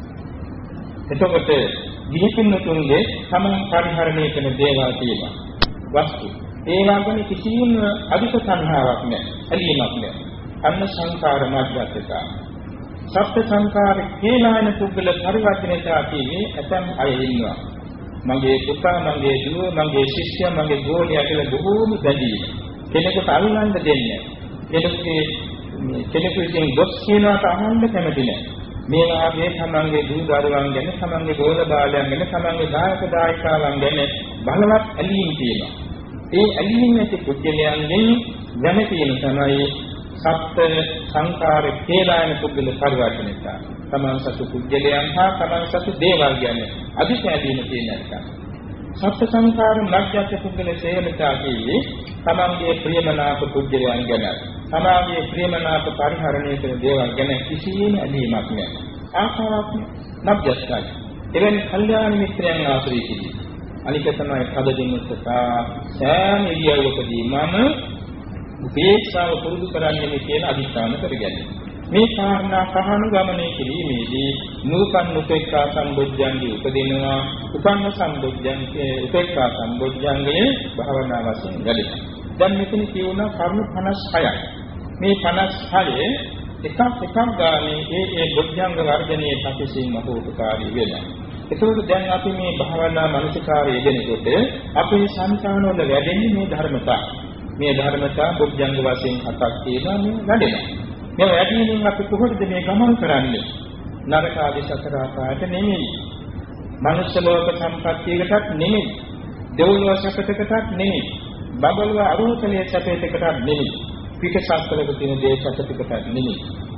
එතකොට විහිතුන්තුන්ගේ තමන් පරිහරණය කරන දේවල් තියෙනවා. වස්තු. ඒවා ගැන කිසිම අධික සංහාවක් නැහැ. ඇලීමක් නැහැ. අන්න සංකාර මධ්‍යස්ථතා. සත්‍ය සංකාර කේලායන පුද්ගල පරිවර්තනතා කියන්නේ ඇතම් අය ඉන්නවා. මගේ පුතා, මගේ දුව, මගේ ශිෂ්‍යයා, මගේ ගෝලයා කියලා බොහෝම බැඳීම. කෙනෙකුට අල්ලන්න දෙන්නේ නැහැ. කෙනෙකුගෙන් දොස් කියනවාට අහන්න කැමති නැහැ. මේ වාගේ තමන්ගේ දූ දරුවන් ගැන, තමන්ගේ ගෝල බාලයන් ගැන, තමන්ගේ දායක දායිකාවන් ගැන බලවත් ඇලීම් තියෙනවා. ඒ ඇලීම් ඇති පුද්ගලයන්ගෙන් දැනගැනීම තමයි සත්‍ය සංකාර කේලායන පුද්ගල පරිවර්තනතා. තමන් සතු පුද්ගලයන් හා තමන් සතු දේවල් කියන්නේ අධිශාදීන කියන එක. සත්‍ය සංකාර මධ්‍යස්ථ පුද්ගල සේවනතා කියන්නේ තමන්ගේ ප්‍රියමනාප පුද්ගලයන් ගැන, තමන්ගේ ප්‍රියමනාප පරිහරණය කරන දේවල් ගැන කිසිම ඇලීමක් නැහැ. ආකාරයක් මධ්‍යස්ථයි. එවැනි කල්යාණ මිත්‍රයන් ආශ්‍රය කිරීම. අනික තමයි පදදිනුත්තතා. සෑම ඉරියව්වකදී මම උපේක්ෂාව පුරුදු කරන්නේ කියන අදිස්ථාන කරගන්න. මේ කාරණා පහන ගමනය කිරීමේදී නූපන් උපේක්ෂා සම්බොධ්‍යංගේ උපදිනවා. උපන්න සම්බොධ්‍යංගේ උපේක්ෂා සම්බොධ්‍යංගේ භාවනා වශයෙන් වැඩෙනවා. දැන් මෙතන කියුණා කර්ම පනස් හයයි. මේ පනස් හයේ එකක් එකක් ගානේ ඒ ඒ බොධ්‍යංග වර්ධනයේ ප්‍රතිසින් මහෝපකාරී වෙනවා. ඒකෝට දැන් අපි මේ භාවනා මානසිකාරය යෙදෙනකොට අපේ සංකානවල වැඩෙන්නේ මේ ධර්මතා. මේ ධර්මතා බොධ්‍යංග වශයෙන් හතක් තියෙනවා මේ වැඩෙනවා. මේ වැඩිමින් අපි කොහොමද මේ ගමන් කරන්නේ? නරක ආදී සතර ආකාරයට නෙමෙයි. මනුෂ්‍ය ලෝක සම්පත්තියකටත් නෙමෙයි. දෙව්ලොව සැපතකටත් නෙමෙයි. බබලව අරූපලයේ සැපතකටත් නෙමෙයි. පිටසක්වලක තියෙන දේ සැපතකටත් නෙමෙයි.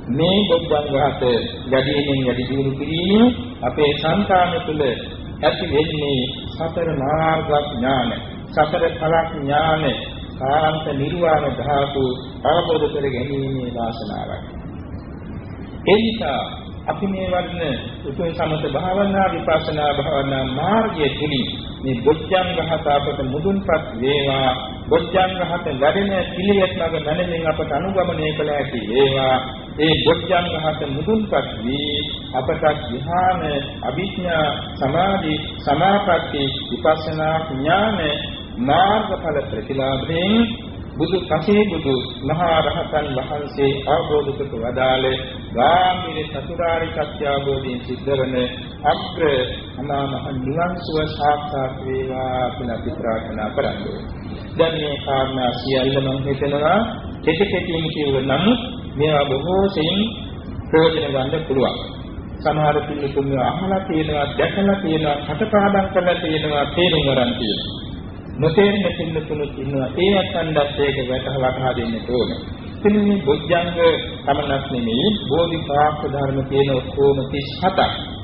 මේ බොද්ධංගහත යදීමින් යටි දිනු කිරීම අපේ සංකාම තුළ ඇති වෙන්නේ සතර මාර්ග ඥාන, සතර ඵල ඥාන, කාන්ත නිර්වාණ ධාතු අවබෝධ කර ගැනීමේ වාසනාවයි. ඒ නිසා අපි මේ වර්ණ උතුම් සමත භාවනා විපස්සනා භාවනා මාර්ගයේ තුලින් මේ බොද්ධංගහත අපට මුදුන්පත් වේවා. බොද්ධංගහත වැඩෙන පිළිවෙත් මඟ මැනමින් අපට අනුගමනය කළ හැකි වේවා. ඒ බොද්ධංගහත මුදුන්පත් වී අපට ධ්‍යාන, අභිඥා, සමාධි, සමාපatti, විපස්සනා ඥාන මාර්ගඵල ප්‍රතිලාභයෙන් බුදු පසේ බුදු මහා රහතන් වහන්සේ අවබෝධ කොට වදාළ ගාමිනී චතුරාර්ය සත්‍ය අවබෝධයෙන් සිද්ධ වන අග්‍ර අමා මහ නිවන් සුව සාක්ෂාත් වේවා කියලා අපි ප්‍රාර්ථනා කරන්නේ. දැන් මේ කාරණා සියල්ල මම හිතනවා කෙටි කෙටියෙන් කියව නම් මේවා බොහෝ සෙයින් ප්‍රයෝජන ගන්න පුළුවන්. සමහර පිළිතුරු අහලා තියෙනවා, දැකලා තියෙනවා, කටපාඩම් කරලා තියෙනවා, තේරුම් ගන්න තියෙනවා. නොතේරෙන පිළිතුරු ඉන්නවා. ඒ අත්දැකීම් ඒක වැටහ වටහා දෙන්න ඕනේ. ඉතින් මේ බොද්ධංග සමනස් නෙමෙයි බෝධිපාක්ෂ ධර්ම කියන ඔක්කොම තිස් හතක්.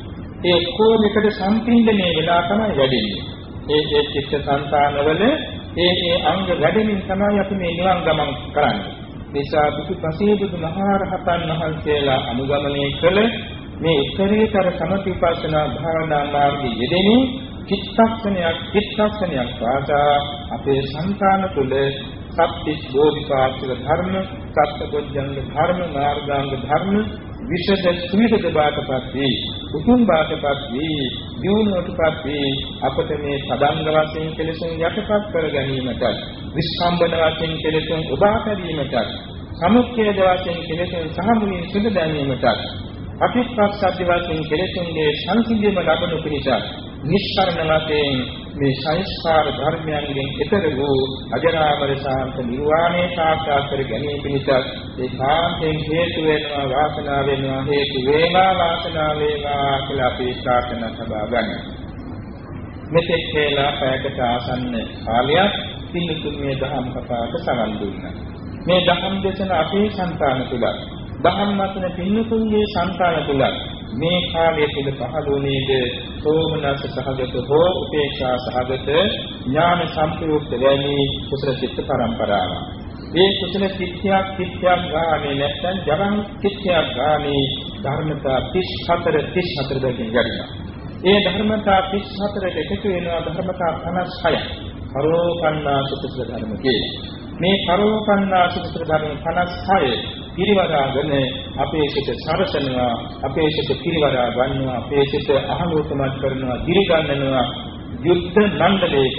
ඒ ඔක්කොම එකට සම්පින්දණය වෙලා තමයි වැඩෙන්නේ. ඒ ඒ චිත්ත සංතානවල ඒ ඒ අංග වැඩෙමින් තමයි අපි මේ නිවන් ගමන් කරන්නේ. නිසා බුදුපසේ බුදු මහා රහතන් වහන්සේලා අනුගමනය කළ මේ උත්තරීතර සමථවිපස්සනා භාවනා මාර්ගයේ යෙදෙමින් චිත්තක්ෂණයක් චිත්තක්ෂණයක් වාසා අපේ සංකාන තුළ සත්‍තිස් බෝධිපාක්ෂික ධර්ම, සත්බොධ්‍යංග ධර්ම, මාර්ගාංග ධර්ම විශේෂ සුවිධ බාටපත් වී, උතුම් බාටපත් වී, දියුණුවටපත් වී අපට මේ සදාංග වශයෙන් කෙලෙසුන් යටපත් කර ගැනීමට, විස්කම්බන වශයෙන් කෙලෙසුන් උදා ගැනීමට, සමුච්ඡේද වශයෙන් කෙලෙසුන් සහ මුලින් සිඳ දැමීමට, අතිපස්සද්ධ වශයෙන් කෙලෙසුන්ගේ සංසිඳීම ලබනු පිණිස නිස්සාරණ වශයෙන් මේ සංස්කාර ධර්මයන්ගෙන් ඈතර වූ අජරාමර ශාන්ත නිර්වාණය සාක්ෂාත් කර ගැනීම පිණිස ඒ කාන්තෙන් හේතු වෙනවා, වාසනාව වෙනවා, හේතු වේවා, වාසනාව වේවා කියලා අපි ප්‍රාර්ථනා සබා ගන්නවා. මෙතෙක් කියලා පැයකට ආසන්න කාලයක් පිළිතුරුමේ දහම් කතාවට සවන් දුන්නා. මේ දහම් දේශන අපේ సంతాන තුල දහම් මතන පින්නතුන්ගේ సంతాන තුල මේ කාලය තුල පහළ වුණේද සෝමනස්ස සහගත හෝ උපේක්ෂා සහගත ඥාන සම්ප්‍රයුක්ත වැනි කුසල චිත්ත පරම්පරාව. මේ කුසල චිත්තයක් චිත්තයක් ගානේ නැත්නම් ජරං චිත්තයක් ගානේ ධර්මතා තිස් හතර තිස් හතර දෙකින් ගන්නවා. ඒ ධර්මතා තිස් හතරට එකතු වෙනවා ධර්මතා පනස් හයක්. කරෝපන්නාසුත ධර්ම කියන්නේ. මේ කරෝපන්නාසුත ධර්ම පනස් හය පිරිවරාගෙන අපේ සිත සරසනවා, අපේ සිත පිරිවරා ගන්නවා, අපේ සිත අහලෝකමත් කරනවා, දිරිගන්නනවා. යුද්ධ මණ්ඩලයක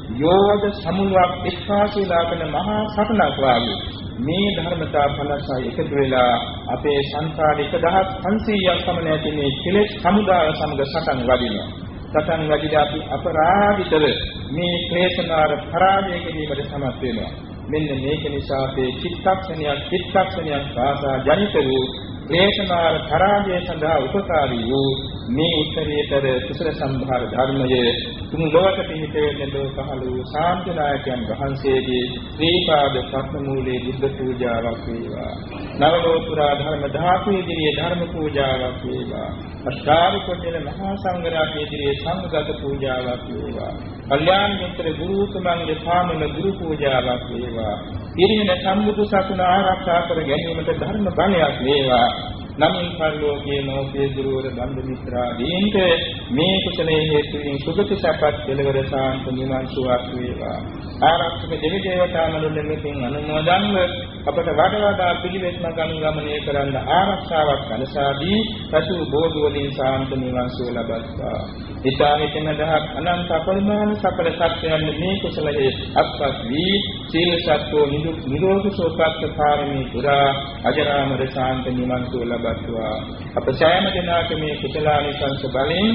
යෝධ සමුලක් එක්කාසීලා කරන මහා සටනක් වාගේ මේ ධර්මතා පනසයි එකතු වෙලා අපේ සංසාර එක දහස් පන්සීයක් පමණ ඇති මේ කෙලෙස් සමුදාය සමග සටන් වදිනවා. සටන් වදිලා අපි අපරාධිතව මේ ක්ලේශනාර පරාජය කිරීමට සමත් වෙනවා. මෙන්න මේක නිසා අපේ චිත්තක්ෂණයක් චිත්තක්ෂණයක් වාසා ජනිත වූ ක්ලේශනාර පරාජය සඳහා උපකාරී වූ මේ උත්තරීතර කුසල සම්භාර ධර්මයේ තුන් ලෝක පිහිටෙන්නේ ලෝක පහළ වූ ශාන්තිනායකයන් වහන්සේගේ ශ්‍රීපාද පත්මූලයේ බුද්ධ පූජාවක් වේවා. නවලෝතුරා ධර්ම ධාතු ඉදිරියේ ධර්ම පූජාවක් වේවා. අෂ්ටාරි කුටිල මහා සංඝරත්නයේ ඉදිරියේ සංඝගත පූජාවක් වේවා. කල්යාණ මිත්‍ර ගුරු උතුමන්ගේ සාමන ගුරු පූජාවක් වේවා. ඉරින සම්බුදු සසුන ආරක්ෂා කර ගැනීමට ධර්ම බලයක් වේවා. නමින් පරිලෝකයේ නෝපේ දුරවර බන්දු මිත්‍රාදීන්ට මේ කුසලයේ හේතුවෙන් සුගති සපත් කෙලවර සාන්ත නිවන් සුවක් වේවා. ආරක්ෂක දෙවි දේවතාවුන් මෙතෙන් අනුමෝදන්ව අපට වඩ වඩා පිළිවෙත් මඟ කරන්න ආරක්ෂාවක් කලසාදී පසු බෝධි වලින් සාන්ත නිවන් සුව ලබත්වා. ඊතාවෙතන දහක් අනන්ත අපරිමාණ සකල සත්‍යයන් මේ කුසලයේ අත්පත් වී සීල සත්වෝ නිරෝධ සෝපත් කාරණේ පුරා අජරාමර සාන්ත නිවන් සුව ලබත්වා. අප සෑම දිනක මේ කුසලානිසංස බලෙන්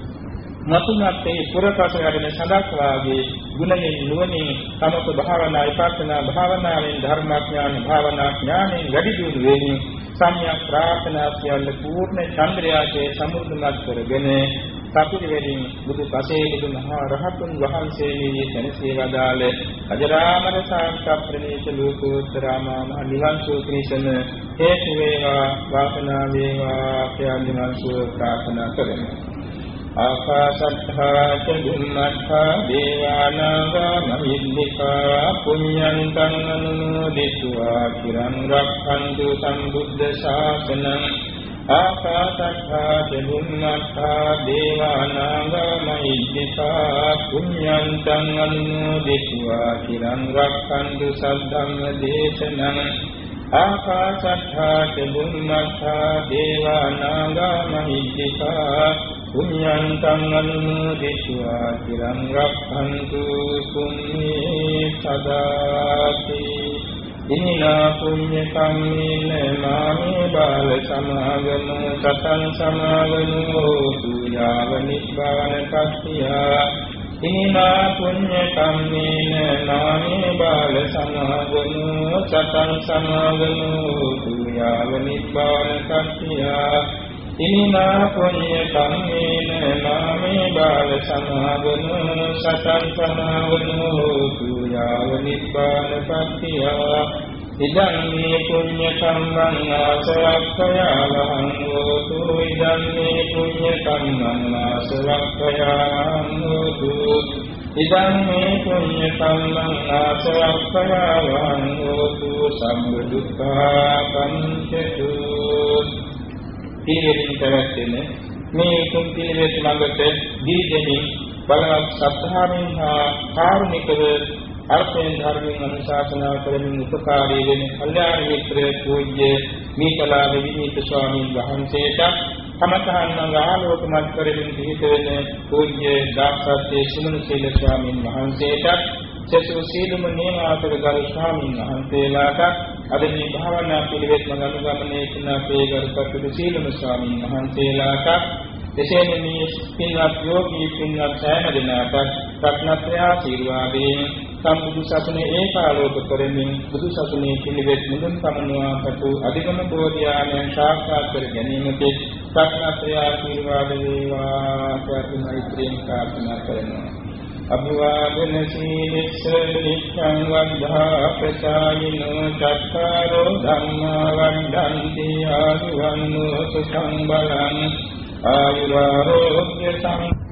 මතුනත් ඒ පුරපස වැඩෙන සඳක් වාගේ ගුණයෙන් නුවණින් සමත භාවනා විපස්සනා භාවනාවෙන් ධර්මඥාන භාවනා ඥානෙන් වැඩි දියුණු වෙමින් සම්‍යක් ප්‍රාර්ථනා සියල්ල පූර්ණ චන්ද්‍රයාගේ සමුර්ධමත් කරගෙන සතුටෙන් බුදු පසේ බුදු මහා රහතුන් වහන්සේ මේ සැනසී වදාළ අජරාමර සාන්ත ප්‍රණීත ලෝකෝත්තරාමා මහ නිවන් සුව පිණිසම හේතු වේවා වාසනාව වේවා කියලා නිවන් සුව ප්‍රාර්ථනා කරමු. ආකාශත්ථා ච බුම්මත්ථා දේවානාගා මහිද්దికා පුඤ්ඤන්තං අනුමෝදිත्वा චිරං රක්ඛන්තු සම්බුද්ධ ශාසනං. ආකාශත්ථා ච බුම්මත්ථා දේවානාගා මහිද්దికා පුඤ්ඤන්තං අනුමෝදිත्वा චිරං රක්ඛන්තු සද්ධම්ම දේශනං. ආකාශත්ථා ච බුම්මත්ථා දේවානාගා මහිද්దికා පුඤ්ඤන්තං අනුමෝදිත्वा චිරං රක්ඛන්තු පුඤ්ඤේ සදාති. ඉමිනා පුඤ්ඤ කම්මේන මාමේ බාල සමාගමු සතං සමාගමෝ සූයාව නිබ්බාන කස්සියා. ඉමිනා පුඤ්ඤ කම්මේන මාමේ බාල සමාගමු සතං සමාගමෝ සූයාව නිබ්බාන කස්සියා. ඉමිනා පුඤ්ඤ කම්මේන මාමේ බාල සමාගමු සතං සමාගමෝ සූයාව නිබ්බාන කස්සියා. ඉදං මේ පුඤ්ඤ කම්මං ආසවක්ඛයාවහං හෝතු. ඉදං මේ පුඤ්ඤ කම්මං ආසවක්ඛයාවහං හෝතු. ඉදං මේ පුඤ්ඤ කම්මං ආසවක්ඛයාවහං හෝතු. සම්බ දුක්ඛා පංචතු. පිළිවෙලින් පැවැත්වෙන මේ තුන් පිළිවෙත් ළඟට දීදෙමින් බලවත් සත්‍යාවෙන් හා කාරුණිකව අර්ථයෙන් ධර්මයෙන් අනුශාසනා කරමින් උපකාරී වෙන කල්යාණ මිත්‍ර පූජ්‍ය මීකලා විනීත ස්වාමීන් වහන්සේට තමතහන් ආලෝකමත් කරමින් පිහිටවෙන පූජ්‍ය දාසත්‍ය සුමන සීල ස්වාමීන් වහන්සේට සසු සීලම නියමාතර ගරු ස්වාමීන් වහන්සේලාට අද මේ භාවනා පිළිවෙත් මඟ අනුගමනය කරන අපේ ගරුතර සීලම ස්වාමීන් වහන්සේලාට එසේම මේ පින්වත් යෝගී පින්වත් සෑම දෙනාට රත්නත්‍රය ආශිර්වාදයෙන් සම්බුදු සසුනේ ඒකාලෝක කරමින් බුදු සසුනේ පිළිවෙත් මුදුන් පමනවා සතු අධිගම බෝධිආමයන් සාක්ෂාත් කර ගැනීමට රත්නත්‍රය ආශිර්වාද වේවා කියලා මෛත්‍රියෙන් ප්‍රාර්ථනා කරනවා. අභිවාදන සීලස්ස නිච්ඡං වද්ධා ප්‍රචායිනෝ චක්ඛාරෝ ධම්මා වණ්ඩන්ති ආයුවන්නෝ සුඛං බලං ආයුරෝග්‍ය සම්